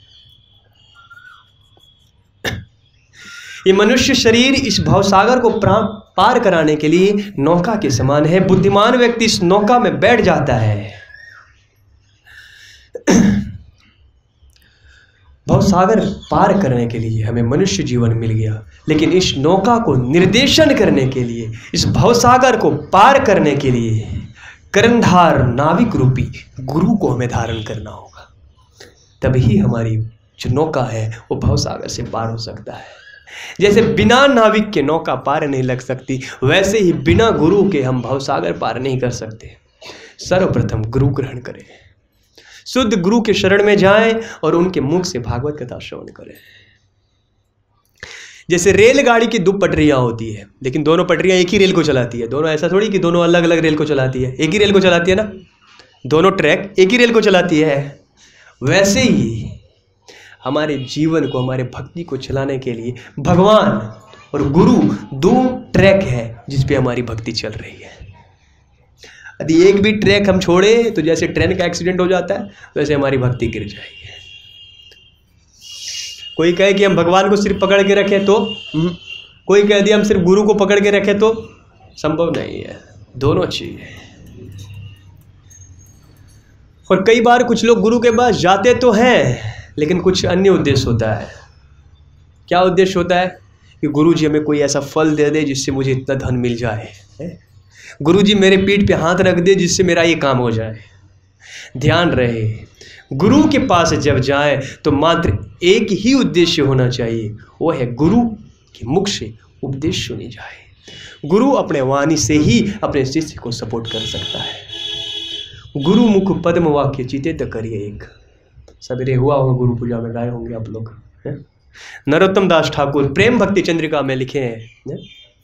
ये मनुष्य शरीर इस भवसागर को पार कराने के लिए नौका के समान है। बुद्धिमान व्यक्ति इस नौका में बैठ जाता है। भवसागर पार करने के लिए हमें मनुष्य जीवन मिल गया, लेकिन इस नौका को निर्देशन करने के लिए, इस भवसागर को पार करने के लिए कर्णधार नाविक रूपी गुरु को हमें धारण करना होगा, तभी हमारी जो नौका है वो भवसागर से पार हो सकता है। जैसे बिना नाविक के नौका पार नहीं लग सकती, वैसे ही बिना गुरु के हम भवसागर पार नहीं कर सकते। सर्वप्रथम गुरु ग्रहण करें, शुद्ध गुरु के शरण में जाएं और उनके मुख से भागवत कथा श्रवण करें। जैसे रेलगाड़ी की दो पटरियां होती है, लेकिन दोनों पटरियां एक ही रेल को चलाती है। दोनों ऐसा थोड़ी कि दोनों अलग अलग रेल को चलाती है, एक ही रेल को चलाती है ना, दोनों ट्रैक एक ही रेल को चलाती है। वैसे ही हमारे जीवन को, हमारे भक्ति को चलाने के लिए भगवान और गुरु दो ट्रैक है जिस पे हमारी भक्ति चल रही है। यदि एक भी ट्रैक हम छोड़े तो जैसे ट्रेन का एक्सीडेंट हो जाता है, वैसे हमारी भक्ति गिर जाएगी। कोई कहे कि हम भगवान को सिर्फ पकड़ के रखें तो, कोई कह दिया हम सिर्फ गुरु को पकड़ के रखें तो, संभव नहीं है, दोनों चाहिए। और कई बार कुछ लोग गुरु के पास जाते तो हैं, लेकिन कुछ अन्य उद्देश्य होता है। क्या उद्देश्य होता है कि गुरु जी हमें कोई ऐसा फल दे दे जिससे मुझे इतना धन मिल जाए, गुरु जी मेरे पीठ पे हाथ रख दे जिससे मेरा ये काम हो जाए। ध्यान रहे, गुरु के पास जब जाए तो मात्र एक ही उद्देश्य होना चाहिए, वो है गुरु के मुख से उपदेश सुनी जाए। गुरु अपने वाणी से ही अपने शिष्य को सपोर्ट कर सकता है। गुरु मुख पद्म वाक्य चिते तक करिए एक, सवेरे हुआ होगा गुरु पूजा में, गाए होंगे आप लोग। नरोत्तम दास ठाकुर प्रेम भक्ति चंद्रिका में लिखे हैं,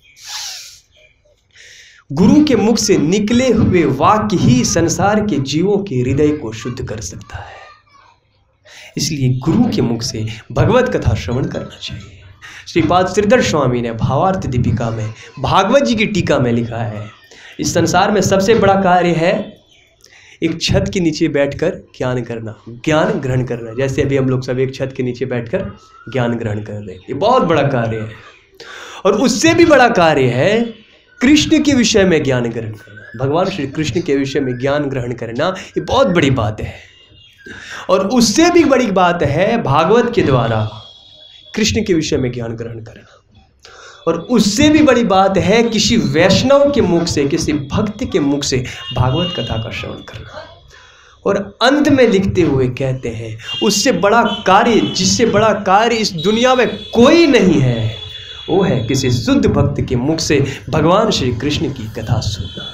गुरु के मुख से निकले हुए वाक्य ही संसार के जीवों के हृदय को शुद्ध कर सकता है। इसलिए गुरु के मुख से भगवत कथा श्रवण करना चाहिए। श्रीपाद श्रीधर स्वामी ने भावार्थ दीपिका में भागवत जी की टीका में लिखा है, इस संसार में सबसे बड़ा कार्य है एक छत के नीचे बैठकर ज्ञान करना, ज्ञान ग्रहण करना। जैसे अभी हम लोग सब एक छत के नीचे बैठकर ज्ञान ग्रहण कर रहे हैं, ये बहुत बड़ा कार्य है। और उससे भी बड़ा कार्य है कृष्ण के विषय में ज्ञान ग्रहण करना, भगवान श्री कृष्ण के विषय में ज्ञान ग्रहण करना, ये बहुत बड़ी बात है। और उससे भी बड़ी बात है भागवत के द्वारा कृष्ण के विषय में ज्ञान ग्रहण करना। और उससे भी बड़ी बात है किसी वैष्णव के मुख से, किसी भक्त के मुख से भागवत कथा का श्रवण करना। और अंत में लिखते हुए कहते हैं, उससे बड़ा कार्य, जिससे बड़ा कार्य इस दुनिया में कोई नहीं है, वो है किसी शुद्ध भक्त के मुख से भगवान श्री कृष्ण की कथा सुनना।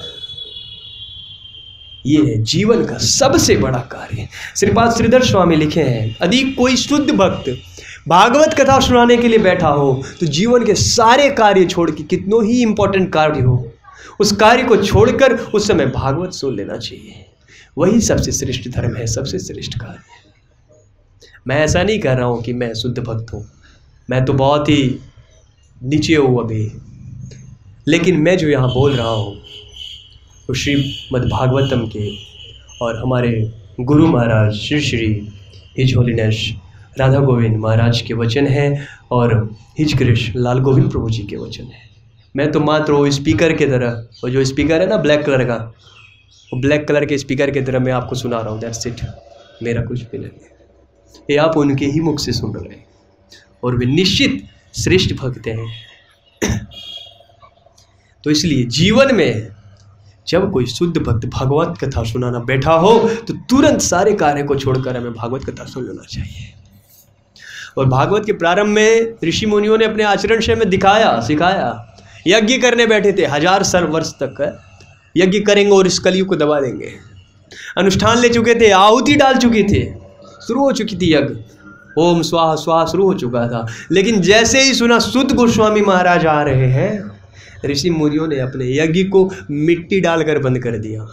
ये है जीवन का सबसे बड़ा कार्य। श्रीपाद श्रीधर स्वामी लिखे हैं, यदि कोई शुद्ध भक्त भागवत कथा सुनाने के लिए बैठा हो तो जीवन के सारे कार्य छोड़ के, कितनों ही इंपॉर्टेंट कार्य हो, उस कार्य को छोड़कर उस समय भागवत सुन लेना चाहिए। वही सबसे श्रेष्ठ धर्म है, सबसे श्रेष्ठ कार्य है। मैं ऐसा नहीं कर रहा हूँ कि मैं शुद्ध भक्त हूँ, मैं तो बहुत ही नीचे हूँ अभी, लेकिन मैं जो यहाँ बोल रहा हूँ वो श्रीमद् भागवतम के और हमारे गुरु महाराज श्री श्री हिज होलीनेस राधा गोविंद महाराज के वचन हैं और हिज कृष्ण लाल गोविंद प्रभु जी के वचन हैं। मैं तो मात्र वो स्पीकर के तरह, वो जो स्पीकर है ना ब्लैक कलर का, वो ब्लैक कलर के स्पीकर की तरह मैं आपको सुना रहा हूँ, दैट्स इट। मेरा कुछ भी नहीं है, ये आप उनके ही मुख से सुन रहे हैं और वे निश्चित श्रेष्ठ भक्त हैं। तो इसलिए जीवन में जब कोई शुद्ध भक्त भागवत कथा सुनाना बैठा हो तो तुरंत सारे कार्य को छोड़कर हमें भागवत कथा सुन लेना चाहिए। और भागवत के प्रारंभ में ऋषि मुनियों ने अपने आचरण से हमें दिखाया, सिखाया। यज्ञ करने बैठे थे, हजार सर वर्ष तक यज्ञ करेंगे और इस कलयुग को दबा देंगे। अनुष्ठान ले चुके थे, आहुति डाल चुके थे, शुरू हो चुकी थी यज्ञ, ओम स्वाहा स्वाहा शुरू हो चुका था। लेकिन जैसे ही सुना शुद्ध गोस्वामी महाराज आ रहे हैं, ऋषि मुनियों ने अपने यज्ञ को मिट्टी डालकर बंद कर दिया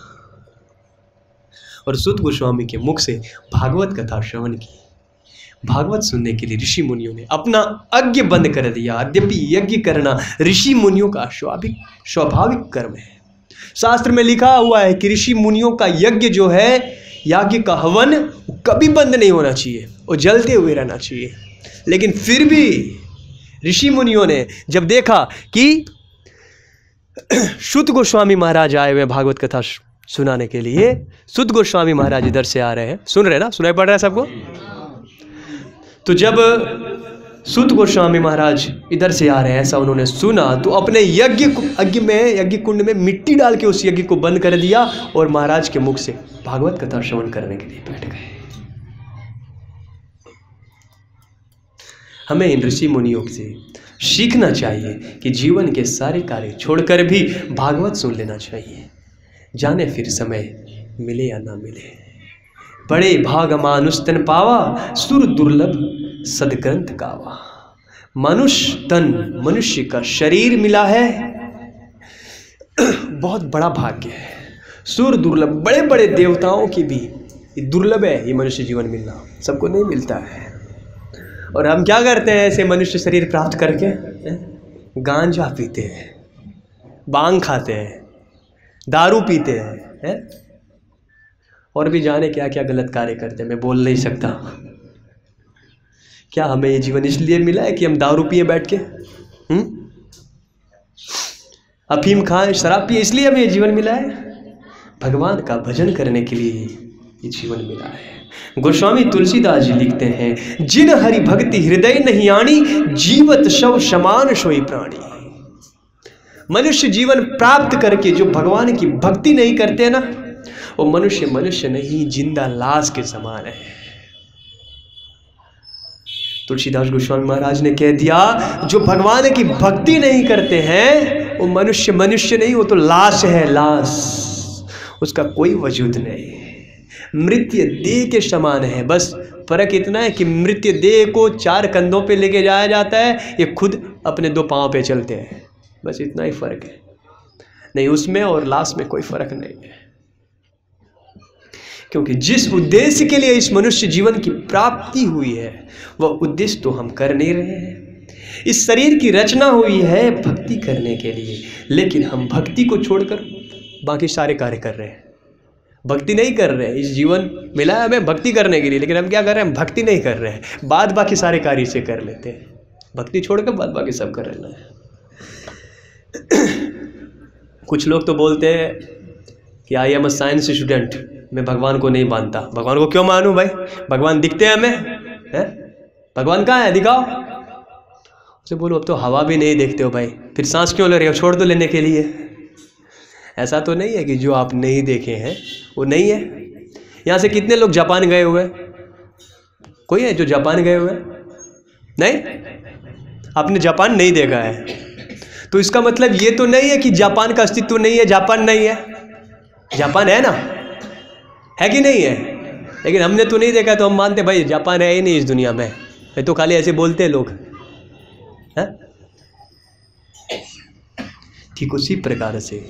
और शुद्ध गोस्वामी के मुख से भागवत कथा श्रवण की। भागवत सुनने के लिए ऋषि मुनियों ने अपना यज्ञ बंद कर दिया। यद्यपि यज्ञ करना ऋषि मुनियों का स्वाभाविक स्वाभाविक कर्म है। शास्त्र में लिखा हुआ है कि ऋषि मुनियों का यज्ञ जो है, यज्ञ का हवन कभी बंद नहीं होना चाहिए, वो जलते हुए रहना चाहिए। लेकिन फिर भी ऋषि मुनियों ने जब देखा कि शुद्ध गोस्वामी महाराज आए हुए भागवत कथा सुनाने के लिए, शुद्ध गोस्वामी महाराज इधर से आ रहे हैं, सुन रहे ना, सुनाई पड़ रहा है सबको। तो जब सूत गोस्वामी महाराज इधर से आ रहे हैं, ऐसा उन्होंने सुना तो अपने यज्ञ यज्ञ में यज्ञ कुंड में मिट्टी डाल के उस यज्ञ को बंद कर दिया और महाराज के मुख से भागवत कथा श्रवण करने के लिए बैठ गए। हमें इन ऋषि मुनियों से सीखना चाहिए कि जीवन के सारे कार्य छोड़कर भी भागवत सुन लेना चाहिए, जाने फिर समय मिले या ना मिले। बड़े भाग मानुष तन पावा, सुर दुर्लभ सदग्रंथ गावा। मनुष्य तन, मनुष्य का शरीर मिला है, बहुत बड़ा भाग्य है। सुर दुर्लभ, बड़े बड़े देवताओं की भी दुर्लभ है ये मनुष्य जीवन मिलना, सबको नहीं मिलता है। और हम क्या करते हैं ऐसे मनुष्य शरीर प्राप्त करके? गांजा पीते हैं, बांग खाते हैं, दारू पीते हैं, है? और भी जाने क्या क्या गलत कार्य करते हैं, मैं बोल नहीं सकता। क्या हमें ये जीवन इसलिए मिला है कि हम दारू पिए बैठ के, हम्म अफीम खाएं, शराब पिए, इसलिए हमें ये जीवन मिला है? भगवान का भजन करने के लिए ये जीवन मिला है। गोस्वामी तुलसीदास जी लिखते हैं, जिन हरि भक्ति हृदय नहीं आनी, जीवत शव समान सोई प्राणी। मनुष्य जीवन प्राप्त करके जो भगवान की भक्ति नहीं करते ना, वो मनुष्य मनुष्य नहीं, जिंदा लाश के समान है। तुलसीदास गोस्वामी महाराज ने कह दिया, जो भगवान की भक्ति नहीं करते हैं वो मनुष्य मनुष्य नहीं, वो तो लाश है, लाश, उसका कोई वजूद नहीं, मृत्य देह के समान है। बस फर्क इतना है कि मृत्य देह को चार कंधों पे लेके जाया जाता है, ये खुद अपने दो पांव पे चलते हैं, बस इतना ही फर्क है। नहीं, उसमें और लाश में कोई फर्क नहीं है, क्योंकि जिस उद्देश्य के लिए इस मनुष्य जीवन की प्राप्ति हुई है वह उद्देश्य तो हम कर नहीं रहे हैं। इस शरीर की रचना हुई है भक्ति करने के लिए, लेकिन हम भक्ति को छोड़कर बाकी सारे कार्य कर रहे हैं। भक्ति नहीं कर रहे हैं, इस जीवन मिला है हमें भक्ति करने के लिए, लेकिन हम क्या कर रहे हैं? भक्ति नहीं कर रहे हैं, बाद बाकी सारे कार्य से कर लेते हैं। भक्ति छोड़कर बाद बाकी सब कर लेना है। कुछ लोग तो बोलते हैं कि I am a science student, मैं भगवान को नहीं मानता। भगवान को क्यों मानूं भाई? भगवान दिखते हैं हमें, हैं? भगवान कहाँ है? दिखाओ। उसे बोलो, अब तो हवा भी नहीं देखते हो भाई, फिर सांस क्यों ले रहे हो? छोड़ दो लेने के लिए। ऐसा तो नहीं है कि जो आप नहीं देखे हैं वो नहीं है। यहाँ से कितने लोग जापान गए हुए? कोई है जो जापान गए हुए? नहीं, आपने जापान नहीं देखा है, तो इसका मतलब ये तो नहीं है कि जापान का अस्तित्व नहीं है, जापान नहीं है। जापान है ना, है कि नहीं है? लेकिन हमने तो नहीं देखा, तो हम मानते भाई जापान है ही नहीं इस दुनिया में, ये तो खाली ऐसे बोलते हैं लोग, है? ठीक उसी प्रकार से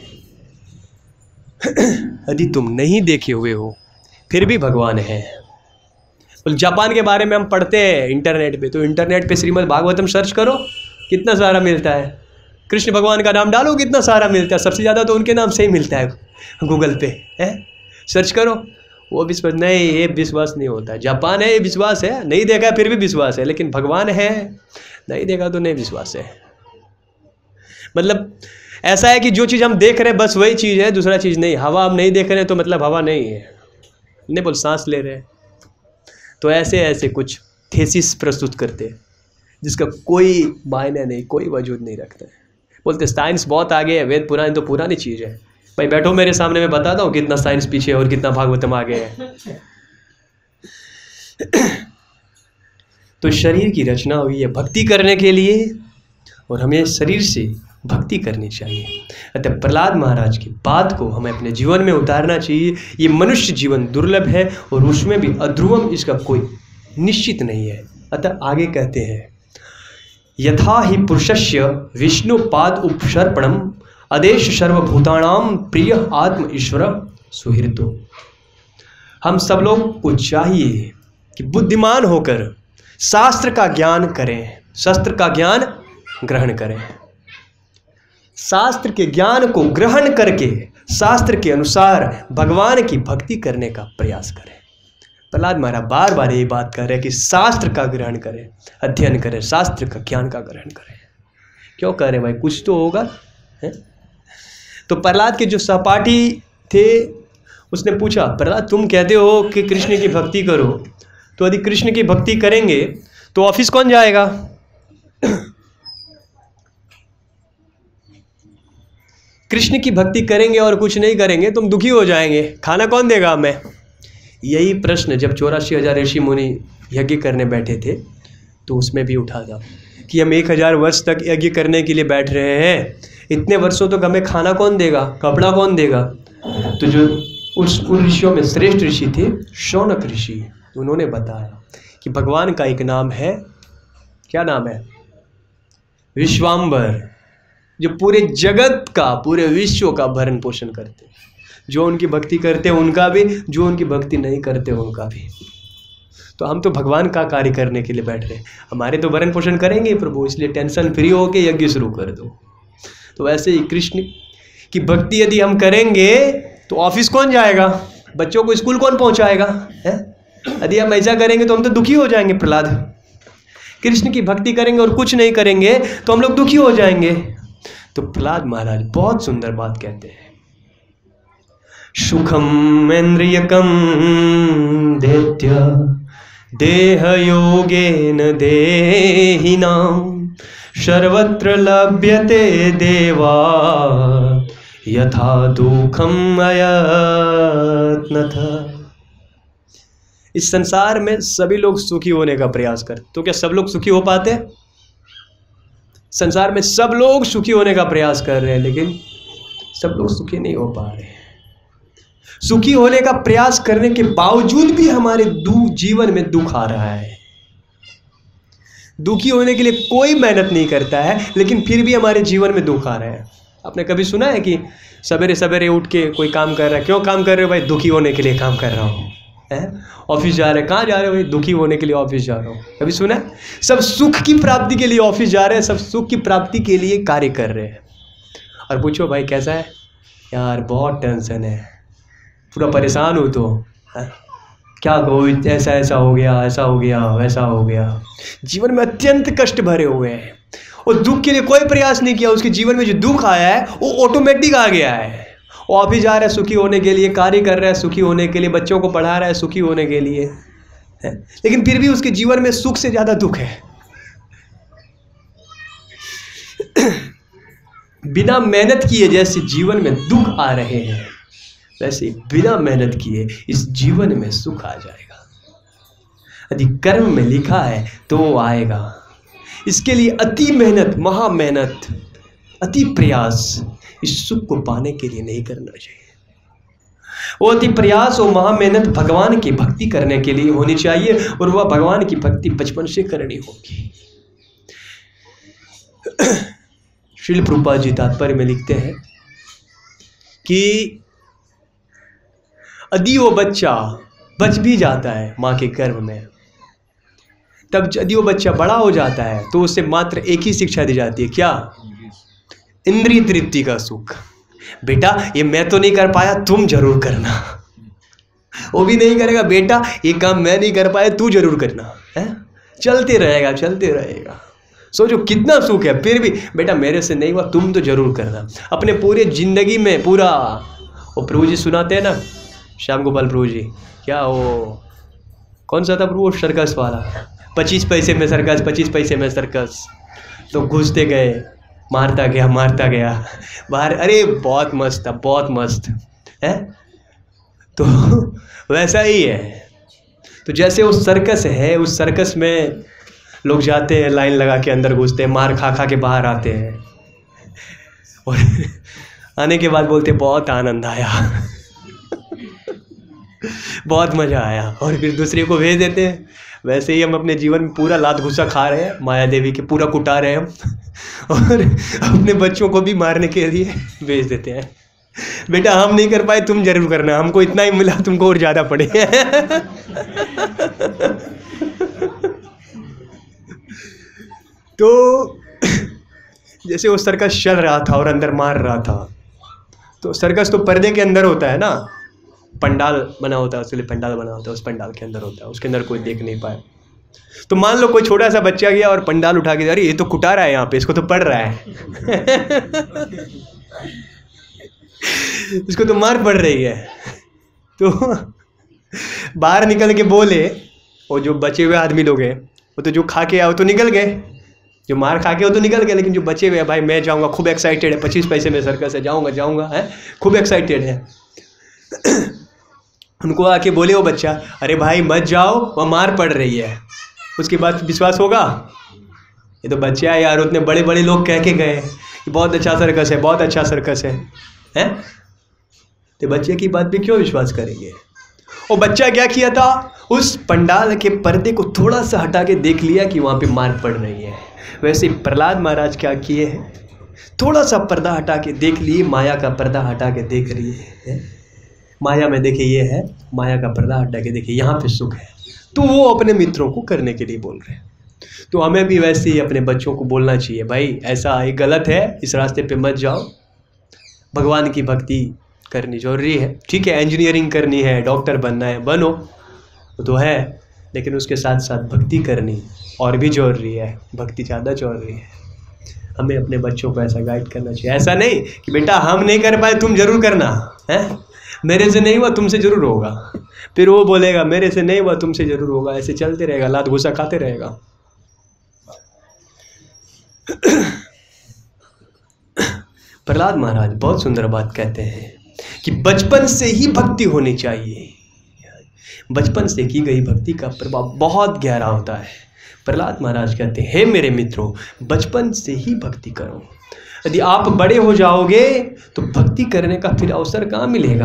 यदि तुम नहीं देखे हुए हो फिर भी भगवान है। जापान के बारे में हम पढ़ते हैं इंटरनेट पे, तो इंटरनेट पे श्रीमद् भागवतम सर्च करो, कितना सारा मिलता है। कृष्ण भगवान का नाम डालो, कितना सारा मिलता है। सबसे ज़्यादा तो उनके नाम से ही मिलता है गूगल पे, है? सर्च करो, वो विश्वास नहीं, ये विश्वास नहीं होता है। जापान है, ये विश्वास है, नहीं देखा है फिर भी विश्वास है। लेकिन भगवान है, नहीं देखा तो नहीं विश्वास है। मतलब ऐसा है कि जो चीज़ हम देख रहे हैं बस वही चीज़ है, दूसरा चीज़ नहीं। हवा हम नहीं देख रहे हैं तो मतलब हवा नहीं है, नहीं बोल सांस ले रहे हैं। तो ऐसे ऐसे कुछ थेसिस प्रस्तुत करते हैं जिसका कोई मायने नहीं, कोई वजूद नहीं रखता है। बोलते साइंस बहुत आगे है, वेद पुरानी तो पुरानी चीज़ है। भाई बैठो मेरे सामने, मैं बताता हूँ कितना साइंस पीछे है और कितना भागवतम आगे है। तो शरीर की रचना हुई है भक्ति करने के लिए, और हमें शरीर से भक्ति करनी चाहिए। अतः प्रहलाद महाराज की बात को हमें अपने जीवन में उतारना चाहिए। ये मनुष्य जीवन दुर्लभ है और उसमें भी अध्रुवम, इसका कोई निश्चित नहीं है। अतः आगे कहते हैं, यथा ही पुरुषस्य विष्णु पाद उपसर्पणम अदेश सर्वभूतानाम प्रिय आत्म ईश्वर सुहृतो। हम सब लोग को चाहिए कि बुद्धिमान होकर शास्त्र का ज्ञान करें, शस्त्र का ज्ञान ग्रहण करें। शास्त्र के ज्ञान को ग्रहण करके शास्त्र के अनुसार भगवान की भक्ति करने का प्रयास करें। प्रहलाद महाराज बार बार यही बात कर रहे हैं कि शास्त्र का ग्रहण करें, अध्ययन करें, शास्त्र का ज्ञान का ग्रहण करें। क्यों कह रहे भाई? कुछ तो होगा, है? तो प्रहलाद के जो सहपाठी थे उसने पूछा, प्रहलाद तुम कहते हो कि कृष्ण की भक्ति करो, तो यदि कृष्ण की भक्ति करेंगे तो ऑफिस कौन जाएगा? कृष्ण की भक्ति करेंगे और कुछ नहीं करेंगे तुम दुखी हो जाएंगे, खाना कौन देगा हमें? यही प्रश्न जब चौरासी हजार ऋषि मुनि यज्ञ करने बैठे थे तो उसमें भी उठा था कि हम एक हजार वर्ष तक यज्ञ करने के लिए बैठ रहे हैं, इतने वर्षों तक हमें खाना कौन देगा, कपड़ा कौन देगा? तो जो उस उन ऋषियों में श्रेष्ठ ऋषि थे शौनक ऋषि, उन्होंने बताया कि भगवान का एक नाम है, क्या नाम है? विश्वाम्बर, जो पूरे जगत का, पूरे विश्व का भरण पोषण करते हैं। जो उनकी भक्ति करते हैं उनका भी, जो उनकी भक्ति नहीं करते उनका भी। तो हम तो भगवान का कार्य करने के लिए बैठ रहे हैं, हमारे तो भरण पोषण करेंगे प्रभु, इसलिए टेंशन फ्री होके यज्ञ शुरू कर दो। तो वैसे ही कृष्ण की भक्ति यदि हम करेंगे तो ऑफिस कौन जाएगा, बच्चों को स्कूल कौन पहुंचाएगा? है यदि हम ऐसा करेंगे तो हम तो दुखी हो जाएंगे। प्रहलाद, कृष्ण की भक्ति करेंगे और कुछ नहीं करेंगे तो हम लोग दुखी हो जाएंगे। तो प्रहलाद महाराज बहुत सुंदर बात कहते हैं, सुखम इंद्रियकम दैत्य देह योगेन देहिनाम सर्वत्र लभ्यते देवा यथा दुखम अयत्नथ। इस संसार में सभी लोग सुखी होने का प्रयास करते, तो क्या सब लोग सुखी हो पाते? संसार में सब लोग सुखी होने का प्रयास कर रहे हैं लेकिन सब लोग सुखी नहीं हो पा रहे। सुखी होने का प्रयास करने के बावजूद भी हमारे दुख जीवन में दुख आ रहा है। दुखी होने के लिए कोई मेहनत नहीं करता है लेकिन फिर भी हमारे जीवन में दुख आ रहा है। आपने कभी सुना है कि सवेरे सवेरे उठ के कोई काम कर रहा है, क्यों काम कर रहे हो भाई? दुखी होने के लिए काम कर रहा हूँ। ऑफिस जा रहे हैं, कहाँ जा रहे हो भाई? दुखी होने के लिए ऑफिस जा रहा हूँ। कभी सुना है? सब सुख की प्राप्ति के लिए ऑफिस जा रहे हैं, सब सुख की प्राप्ति के लिए कार्य कर रहे हैं। और पूछो भाई कैसा है? यार बहुत टेंशन है, पूरा परेशान हो। तो है? क्या कहो, ऐसा ऐसा हो गया, ऐसा हो गया, वैसा हो गया। जीवन में अत्यंत कष्ट भरे हुए हैं और दुख के लिए कोई प्रयास नहीं किया। उसके जीवन में जो दुख आया है वो ऑटोमेटिक आ गया है। वो ऑफिस जा रहा है सुखी होने के लिए, कार्य कर रहा है सुखी होने के लिए, बच्चों को पढ़ा रहा है सुखी होने के लिए, है? लेकिन फिर भी उसके जीवन में सुख से ज्यादा दुख है। बिना मेहनत किए जैसे जीवन में दुख आ रहे हैं वैसे बिना मेहनत किए इस जीवन में सुख आ जाएगा। यदि कर्म में लिखा है तो वो आएगा। इसके लिए अति मेहनत, महा मेहनत, अति प्रयास इस सुख को पाने के लिए नहीं करना चाहिए। वो अति प्रयास और महा मेहनत भगवान की भक्ति करने के लिए होनी चाहिए और वह भगवान की भक्ति बचपन से करनी होगी। श्रील प्रभुपाद जी तात्पर्य में लिखते हैं कि यदि वो बच्चा बच भी जाता है माँ के गर्भ में, तब यदि वो बच्चा बड़ा हो जाता है तो उसे मात्र एक ही शिक्षा दी जाती है, क्या? इंद्रिय तृप्ति का सुख। बेटा ये मैं तो नहीं कर पाया, तुम जरूर करना। वो भी नहीं करेगा, बेटा ये काम मैं नहीं कर पाया, तू जरूर करना। है? चलते रहेगा चलते रहेगा। सोचो कितना सुख है, फिर भी बेटा मेरे से नहीं हुआ, तुम तो जरूर करना। अपने पूरे जिंदगी में पूरा, वो प्रभु जी सुनाते हैं ना, श्याम गोपाल प्रभु जी, क्या वो कौन सा था प्रभु? सर्कस वाला, पच्चीस पैसे में सर्कस, पच्चीस पैसे में सर्कस। तो घुसते गए, मारता गया मारता गया बाहर। अरे बहुत मस्त था, बहुत मस्त है। तो वैसा ही है। तो जैसे वो सर्कस है, उस सर्कस में लोग जाते हैं, लाइन लगा के अंदर घुसते हैं, मार खा खा के बाहर आते हैं और आने के बाद बोलते बहुत आनंद आया बहुत मज़ा आया, और फिर दूसरे को भेज देते हैं। वैसे ही हम अपने जीवन में पूरा लात घुसा खा रहे हैं, माया देवी के पूरा कुटा रहे हैं हम और अपने बच्चों को भी मारने के लिए भेज देते हैं। बेटा हम नहीं कर पाए, तुम जरूर करना, हमको इतना ही मिला, तुमको और ज़्यादा पड़े। तो जैसे वो सर्कस चल रहा था और अंदर मार रहा था, तो सर्कस तो पर्दे के अंदर होता है ना, पंडाल बना होता है, उसके लिए पंडाल बना होता है, उस पंडाल के अंदर होता है, उसके अंदर कोई देख नहीं पाए। तो मान लो कोई छोटा सा बच्चा गया और पंडाल उठा के, अरे ये तो कुटा रहा है यहाँ पे, इसको तो पड़ रहा है इसको तो मार पड़ रही है। तो बाहर निकल के बोले, वो जो बचे हुए आदमी लोग हैं वो तो जो खा के आओ तो निकल गए, जो मार खा के वो तो निकल गए, लेकिन जो बचे हुए हैं, भाई मैं जाऊँगा, खूब एक्साइटेड है, पच्चीस पैसे में सर्कस है, जाऊँगा जाऊँगा है, खूब एक्साइटेड है। उनको आके बोले वो बच्चा, अरे भाई मत जाओ, वह मार पड़ रही है। उसके बाद विश्वास होगा? ये तो बच्चा है यार, उतने बड़े बड़े लोग कह के गए कि बहुत अच्छा सर्कस है, बहुत अच्छा सर्कस है, हैं? तो बच्चे की बात पे क्यों विश्वास करेंगे? वो बच्चा क्या किया था, उस पंडाल के पर्दे को थोड़ा सा हटा के देख लिया कि वहाँ पे मार पड़ रही है। वैसे प्रहलाद महाराज क्या किए हैं, थोड़ा सा पर्दा हटा के देख लिए, माया का पर्दा हटा के देख रही है, माया में देखिए ये है, माया का पर्दा हटा के देखिए यहाँ पे सुख है। तो वो अपने मित्रों को करने के लिए बोल रहे हैं। तो हमें भी वैसे ही अपने बच्चों को बोलना चाहिए, भाई ऐसा ये गलत है, इस रास्ते पे मत जाओ, भगवान की भक्ति करनी जरूरी है। ठीक है, इंजीनियरिंग करनी है, डॉक्टर बनना है, बनो तो है, लेकिन उसके साथ साथ भक्ति करनी और भी जरूरी है, भक्ति ज़्यादा जरूरी है। हमें अपने बच्चों को ऐसा गाइड करना चाहिए। ऐसा नहीं कि बेटा हम नहीं कर पाए, तुम जरूर करना है, मेरे से नहीं हुआ तुमसे जरूर होगा, फिर वो बोलेगा मेरे से नहीं हुआ तुमसे जरूर होगा, ऐसे चलते रहेगा, लात घुसा खाते रहेगा। प्रहलाद महाराज बहुत सुंदर बात कहते हैं कि बचपन से ही भक्ति होनी चाहिए। बचपन से की गई भक्ति का प्रभाव बहुत गहरा होता है। प्रहलाद महाराज कहते हैं, हे मेरे मित्रों, बचपन से ही भक्ति करो। यदि आप बड़े हो जाओगे तो भक्ति करने का फिर अवसर कहाँ मिलेगा।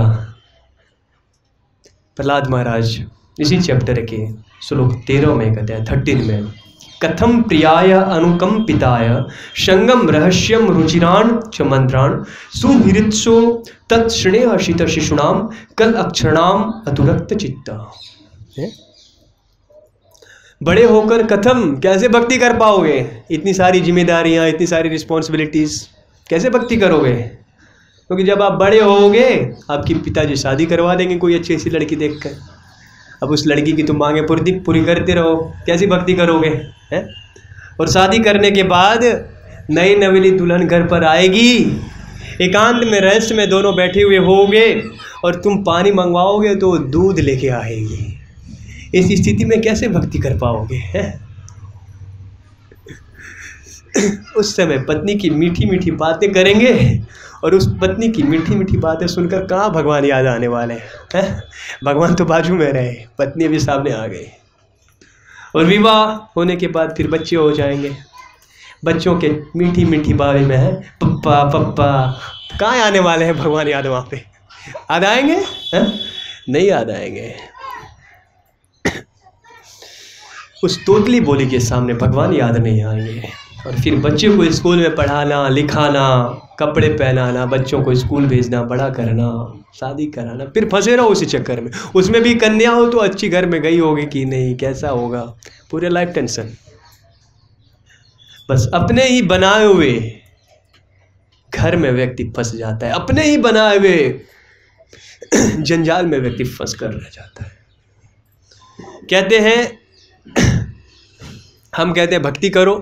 प्रहलाद महाराज इसी चैप्टर के श्लोक तेरह में कहते हैं, थर्टीन में, कथम प्रियाय अनुकंपिताय संगम रहस्यम रुचिरान च मंत्रान सुहृत्सो तत्स्नेह शीत शिशुनाम कल अक्षरणाम अतुरक्त चित्ता। बड़े होकर कथम, कैसे भक्ति कर पाओगे, इतनी सारी जिम्मेदारियां, इतनी सारी रिस्पॉन्सिबिलिटीज, कैसे भक्ति करोगे? क्योंकि जब आप बड़े होगे आपके पिताजी शादी करवा देंगे कोई अच्छी सी लड़की देखकर। अब उस लड़की की तुम मांगे पूरी पूरी करते रहो, कैसी भक्ति करोगे हैं? और शादी करने के बाद नई नवेली दुल्हन घर पर आएगी, एकांत में रहस्य में दोनों बैठे हुए होगे और तुम पानी मंगवाओगे तो दूध लेके आएगी। इस स्थिति में कैसे भक्ति कर पाओगे हैं? उस समय पत्नी की मीठी मीठी बातें करेंगे और उस पत्नी की मीठी मीठी बातें सुनकर कहाँ भगवान याद आने वाले हैं? भगवान तो बाजू में रहे, पत्नी भी सामने आ गई। और विवाह होने के बाद फिर बच्चे हो जाएंगे, बच्चों के मीठी मीठी बारे में है पप्पा पप्पा, कहाँ आने वाले हैं भगवान याद? वहाँ पे याद आएंगे है? नहीं याद आएंगे। उस तोतली बोली के सामने भगवान याद नहीं आएंगे। और फिर बच्चे को स्कूल में पढ़ाना लिखाना, कपड़े पहनाना, बच्चों को स्कूल भेजना, बड़ा करना, शादी कराना, फिर फंसे रहो उसी चक्कर में। उसमें भी कन्या हो तो अच्छी घर में गई होगी कि नहीं, कैसा होगा, पूरे लाइफ टेंशन। बस अपने ही बनाए हुए घर में व्यक्ति फंस जाता है, अपने ही बनाए हुए जंजाल में व्यक्ति फंस कर रह जाता है। कहते हैं, हम कहते हैं भक्ति करो,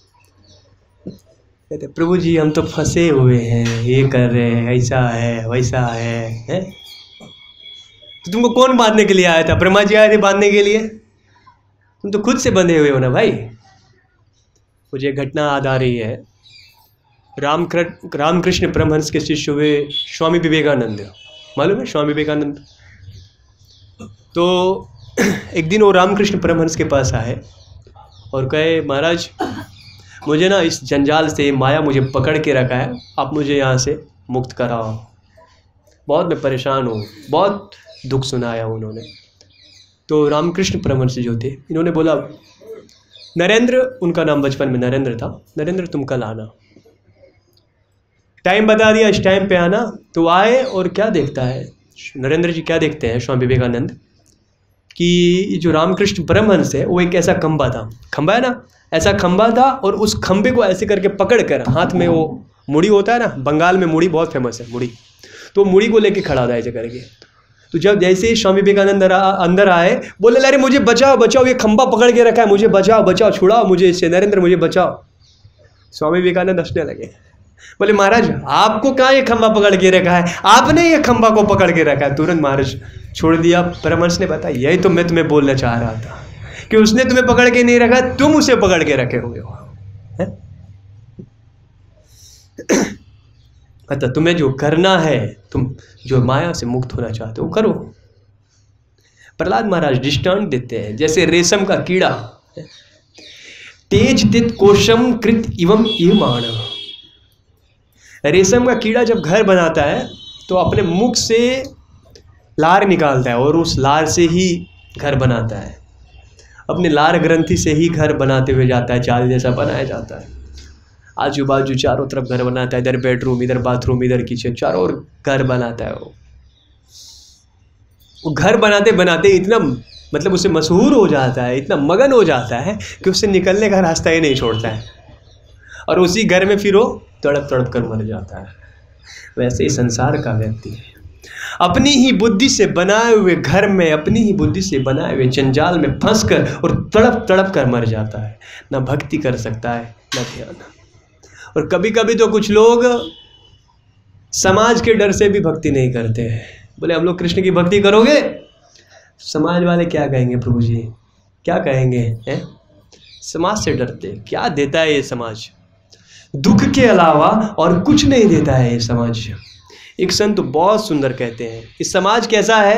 कहते प्रभु जी हम तो फंसे हुए हैं, ये कर रहे हैं, ऐसा है वैसा है, है? तो तुमको कौन बांधने के लिए आया था? ब्रह्मा जी आए थे बांधने के लिए, तुम तो खुद से बंधे हुए हो ना भाई। मुझे घटना याद आ रही है, राम रामकृष्ण परमहंस के शिष्य हुए स्वामी विवेकानंद, मालूम है स्वामी विवेकानंद? तो एक दिन वो रामकृष्ण परमहंस के पास आए और कहे, महाराज मुझे ना इस जंजाल से माया मुझे पकड़ के रखा है, आप मुझे यहाँ से मुक्त कराओ, बहुत मैं परेशान हूँ। बहुत दुख सुनाया उन्होंने। तो रामकृष्ण परमहंस जो थे, इन्होंने बोला, नरेंद्र, उनका नाम बचपन में नरेंद्र था, नरेंद्र तुम कल आना, टाइम बता दिया, इस टाइम पे आना। तो आए और क्या देखता है नरेंद्र जी, क्या देखते हैं स्वामी विवेकानंद कि जो रामकृष्ण परमहंस है वो एक ऐसा खंबा था, खंबा है ना, ऐसा खंबा था, और उस खंबे को ऐसे करके पकड़ कर हाथ में, वो मुड़ी होता है ना, बंगाल में मुड़ी बहुत फेमस है मुड़ी, तो मुड़ी को लेके खड़ा था ऐसे करके। तो जब जैसे ही स्वामी विवेकानंद अंदर आए, बोले, अरे मुझे बचाओ बचाओ, ये खंबा पकड़ के रखा है, मुझे बचाओ बचाओ, छुड़ाओ मुझे इससे, नरेंद्र मुझे बचाओ। स्वामी विवेकानंद हंसने लगे, बोले, महाराज आपको कहाँ ये खंबा पकड़ के रखा है, आपने ये खंबा को पकड़ के रखा है। तुरंत महाराज छोड़ दिया। परमहंस ने बताया, यही तो मैं तुम्हें बोलना चाह रहा था कि उसने तुम्हें पकड़ के नहीं रखा, तुम उसे पकड़ के रखे हुए हो। अतः तुम्हें जो करना है, तुम जो माया से मुक्त होना चाहते हो करो। प्रहलाद महाराज दृष्टांत देते हैं, जैसे रेशम का कीड़ा, तेज तित कोशम कृत इवम ईमान। रेशम का कीड़ा जब घर बनाता है तो अपने मुख से लार निकालता है और उस लार से ही घर बनाता है, अपने लार ग्रंथि से ही घर बनाते हुए जाता है, जाल जैसा बनाया जाता है। आजू बाजू चारों तरफ घर बनाता है, इधर बेडरूम, इधर बाथरूम, इधर किचन, चारों ओर घर बनाता है। वो वो घर बनाते बनाते इतना मतलब उसे मशहूर हो जाता है, इतना मगन हो जाता है कि उससे निकलने का रास्ता ही नहीं छोड़ता है, और उसी घर में फिर वो तड़प तड़प कर मर जाता है। वैसे ही संसार का व्यक्ति है, अपनी ही बुद्धि से बनाए हुए घर में, अपनी ही बुद्धि से बनाए हुए जंजाल में फंस कर और तड़प तड़प कर मर जाता है। ना भक्ति कर सकता है, न ध्यान। और कभी कभी तो कुछ लोग समाज के डर से भी भक्ति नहीं करते हैं। बोले हम लोग कृष्ण की भक्ति करोगे, समाज वाले क्या कहेंगे, प्रभु जी क्या कहेंगे, हैं? समाज से डरते। क्या देता है ये समाज? दुख के अलावा और कुछ नहीं देता है ये समाज। एक संत तो बहुत सुंदर कहते हैं, इस समाज कैसा है,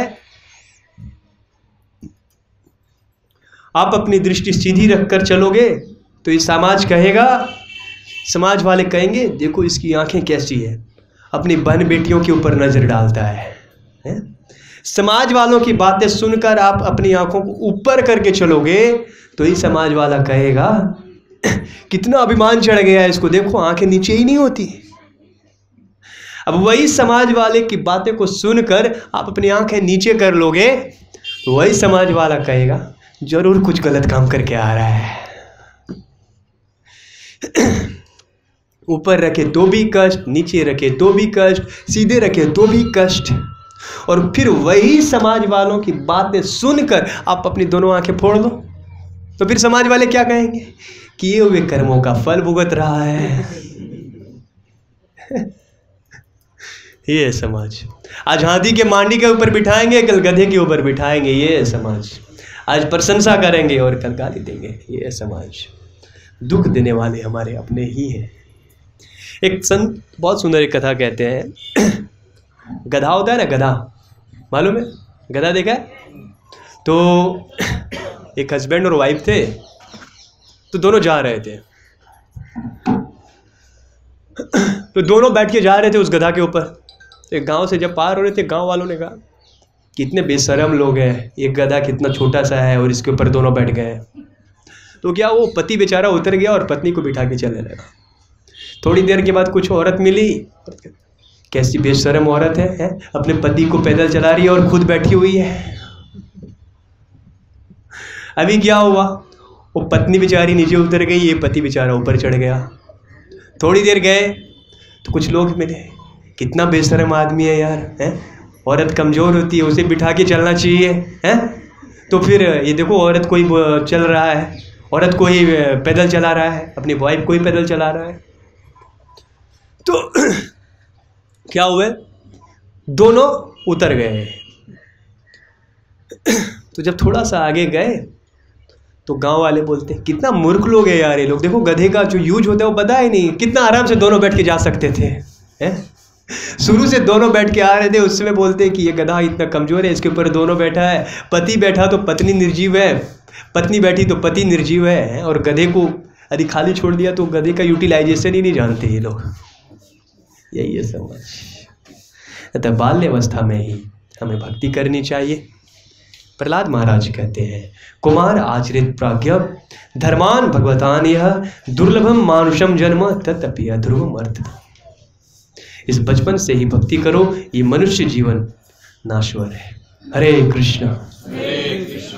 आप अपनी दृष्टि सीधी रखकर चलोगे तो ये समाज कहेगा, समाज वाले कहेंगे देखो इसकी आंखें कैसी है, अपनी बहन बेटियों के ऊपर नजर डालता है, है? समाज वालों की बातें सुनकर आप अपनी आंखों को ऊपर करके चलोगे तो ये समाज वाला कहेगा कितना अभिमान चढ़ गया है इसको, देखो आंखें नीचे ही नहीं होती। अब वही समाज वाले की बातें को सुनकर आप अपनी आंखें नीचे कर लोगे तो वही समाज वाला कहेगा जरूर कुछ गलत काम करके आ रहा है। ऊपर रखे तो भी कष्ट, नीचे रखे तो भी कष्ट, सीधे रखे तो भी कष्ट। और फिर वही समाज वालों की बातें सुनकर आप अपनी दोनों आंखें फोड़ दो तो फिर समाज वाले क्या कहेंगे, किए हुए कर्मों का फल भुगत रहा है। ये समाज आज हाथी के मांडी के ऊपर बिठाएंगे, कल गधे के ऊपर बिठाएंगे। ये समाज आज प्रशंसा करेंगे और कल गाली देंगे। ये समाज दुख देने वाले हमारे अपने ही हैं। एक संत बहुत सुंदर एक कथा कहते हैं, गधा होता है ना, गधा मालूम है, गधा देखा है? तो एक हस्बैंड और वाइफ थे, तो दोनों जा रहे थे, तो दोनों बैठ के जा रहे थे उस गधा के ऊपर। एक गांव से जब पार हो रहे थे, गांव वालों ने कहा कितने बेशरम लोग हैं, एक गधा कितना छोटा सा है और इसके ऊपर दोनों बैठ गए। तो क्या वो पति बेचारा उतर गया और पत्नी को बिठा के चलने लगा। थोड़ी देर के बाद कुछ औरत मिली, कैसी बेशरम औरत है, है? अपने पति को पैदल चला रही है और खुद बैठी हुई है। अभी क्या हुआ, वो पत्नी बेचारी नीचे उतर गई, ये पति बेचारा ऊपर चढ़ गया। थोड़ी देर गए तो कुछ लोग मिले, कितना बेशरम आदमी है यार, है? औरत कमज़ोर होती है, उसे बिठा के चलना चाहिए, है? तो फिर ये देखो औरत कोई चल रहा है, औरत कोई पैदल चला रहा है, अपनी वाइफ कोई पैदल चला रहा है। तो क्या हुआ, दोनों उतर गए। तो जब थोड़ा सा आगे गए तो गांव वाले बोलते कितना मूर्ख लोग है यार ये लोग, देखो गधे का जो यूज होता है वो पता ही नहीं, कितना आराम से दोनों बैठ के जा सकते थे, हैं? शुरू से दोनों बैठ के आ रहे थे, उसमें बोलते कि ये गधा इतना कमज़ोर है, इसके ऊपर दोनों बैठा है, पति बैठा तो पत्नी निर्जीव है, पत्नी बैठी तो पति निर्जीव है, और गधे को यदि खाली छोड़ दिया तो गधे का यूटिलाइजेशन ही नहीं जानते ये लोग। यही है समझ। अतः बाल्यावस्था में ही हमें भक्ति करनी चाहिए। प्रहलाद महाराज कहते हैं, कुमार आचरित प्राज्ञ धर्मान भगवतान यह दुर्लभम मानुषम जन्म तदपि अध्रुवम अर्थ। इस बचपन से ही भक्ति करो, ये मनुष्य जीवन नाश्वर है। हरे कृष्ण हरे कृष्ण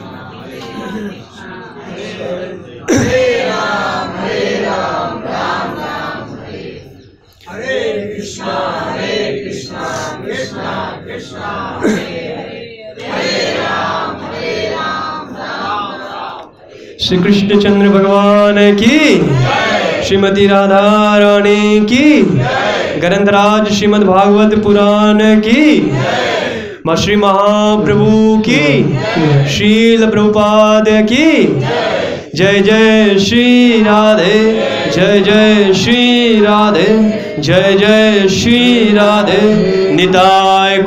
हरे राम हरे राम राम राम हरे हरे कृष्ण हरे कृष्ण कृष्ण कृष्ण हरे हरे राम हरे राम राम राम। श्री कृष्ण चंद्र भगवान की, श्रीमती राधा रानी की, ग्रंथराज श्रीमद् भागवत पुराण की, माँ श्री महाप्रभु की, श्रील प्रभुपाद की जय जय श्री राधे, जय जय श्री राधे, जय जय श्री राधे। निताय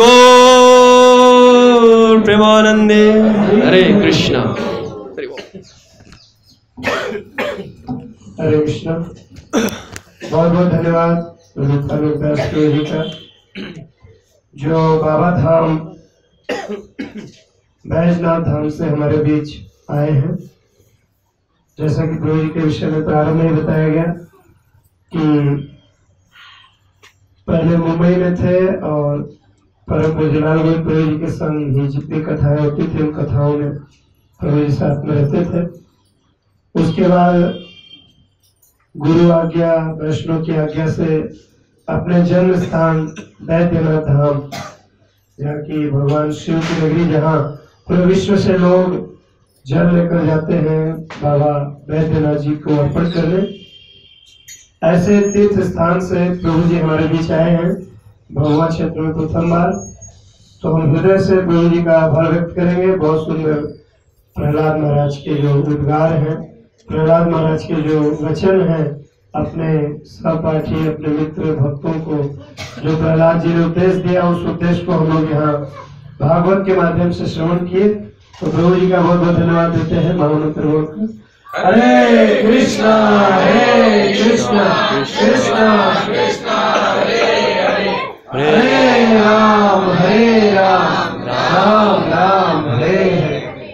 गौर प्रेमानंदे। हरे कृष्णा। हरे कृष्णा। बहुत बहुत धन्यवाद जी का, जो बाबा धाम बैजनाथ धाम से हमारे बीच आए हैं। जैसा कि प्रभु जी के विषय में प्रारंभ में बताया गया कि पहले मुंबई में थे और परम पूज्य लाल गोविंद प्रभु जी के संग ही जितनी कथाएं होती थी उन कथाओं में प्रभु जी साथ में रहते थे। उसके बाद गुरु आज्ञा, वैष्णव की आज्ञा से अपने जन्म स्थान बैद्यनाथ धाम, जहाँ की भगवान शिव की नगरी, जहाँ पूरे विश्व से लोग जल लेकर जाते हैं बाबा बैद्यनाथ जी को अर्पण करने, ऐसे तीर्थ स्थान से प्रभु जी हमारे बीच आए हैं भगवा क्षेत्र में प्रथम बार। तो हम हृदय से प्रभु जी का आभार व्यक्त करेंगे। बहुत सुंदर प्रहलाद महाराज के जो उद्गार हैं, प्रहलाद महाराज के जो वचन हैं, अपने सहपाठी, अपने मित्र भक्तों को जो प्रहलाद जी ने उपदेश दिया, उस उपदेश को हम लोग यहाँ भागवत के माध्यम से श्रवण किए। तो प्रभु जी का बहुत बहुत धन्यवाद देते हैं। महामंत्र बोलकर हरे कृष्णा हरे कृष्णा कृष्णा कृष्णा हरे हरे, हरे राम हरे राम राम राम हरे हरे।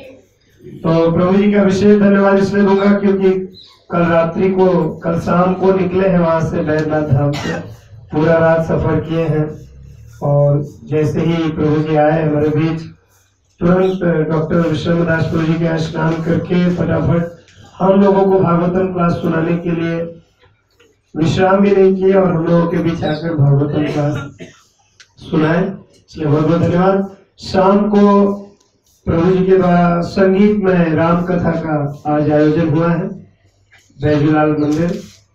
तो प्रभु जी का विशेष धन्यवाद इसलिए दूंगा क्योंकि कल रात्रि को, कल शाम को निकले हैं वहां से बैद्यनाथ धाम से, पूरा रात सफर किए हैं और जैसे ही प्रभु जी आए हमारे बीच, तुरंत डॉक्टर विश्वदास प्रभु जी के स्नान करके फटाफट हम लोगों को भागवतम क्लास सुनाने के लिए विश्राम भी नहीं किए और हम लोगों के बीच आकर भागवतम क्लास सुनाए, इसलिए बहुत बहुत धन्यवाद। शाम को प्रभु जी के द्वारा संगीत में राम कथा का आज आयोजन हुआ है बैजूलाल मंदिर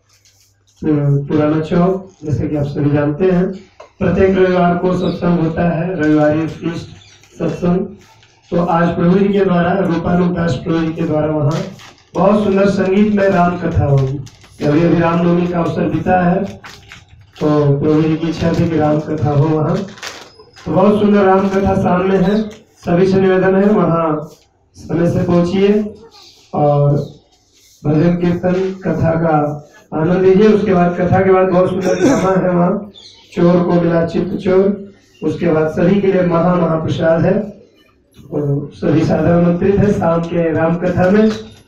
पुराना चौक, जैसे कि आप सभी जानते हैं। प्रत्येक रविवार को सत्संग होता है, रविवारी फीस्ट सत्संग। तो आज प्रभु जी के द्वारा, रूपानुग दास प्रभु जी के द्वारा वहाँ बहुत सुंदर संगीत में राम कथा होगी। अभी अभी रामनवमी का अवसर बीता है, तो प्रभु जी की इच्छा थी कि राम कथा हो वहाँ। तो बहुत सुंदर राम कथा सामने है, सभी से निवेदन है वहाँ समय से पहुंचिए और भजन कीर्तन कथा का आनंद लीजिए। उसके बाद कथा के बाद बहुत सुंदर ड्रामा है वहाँ, चोर को मिला चित्त चोर। उसके बाद सभी के लिए महा महाप्रसाद है, तो सभी साधु आमंत्रित है शाम के राम कथा में।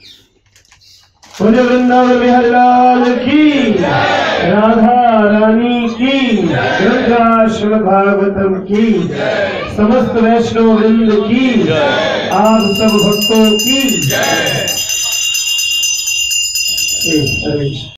वृंदावन बिहारी लाल की, राधा रानी की, गंगा भागवतम की, समस्त वैष्णव वृंद की, आप सब भक्तों की।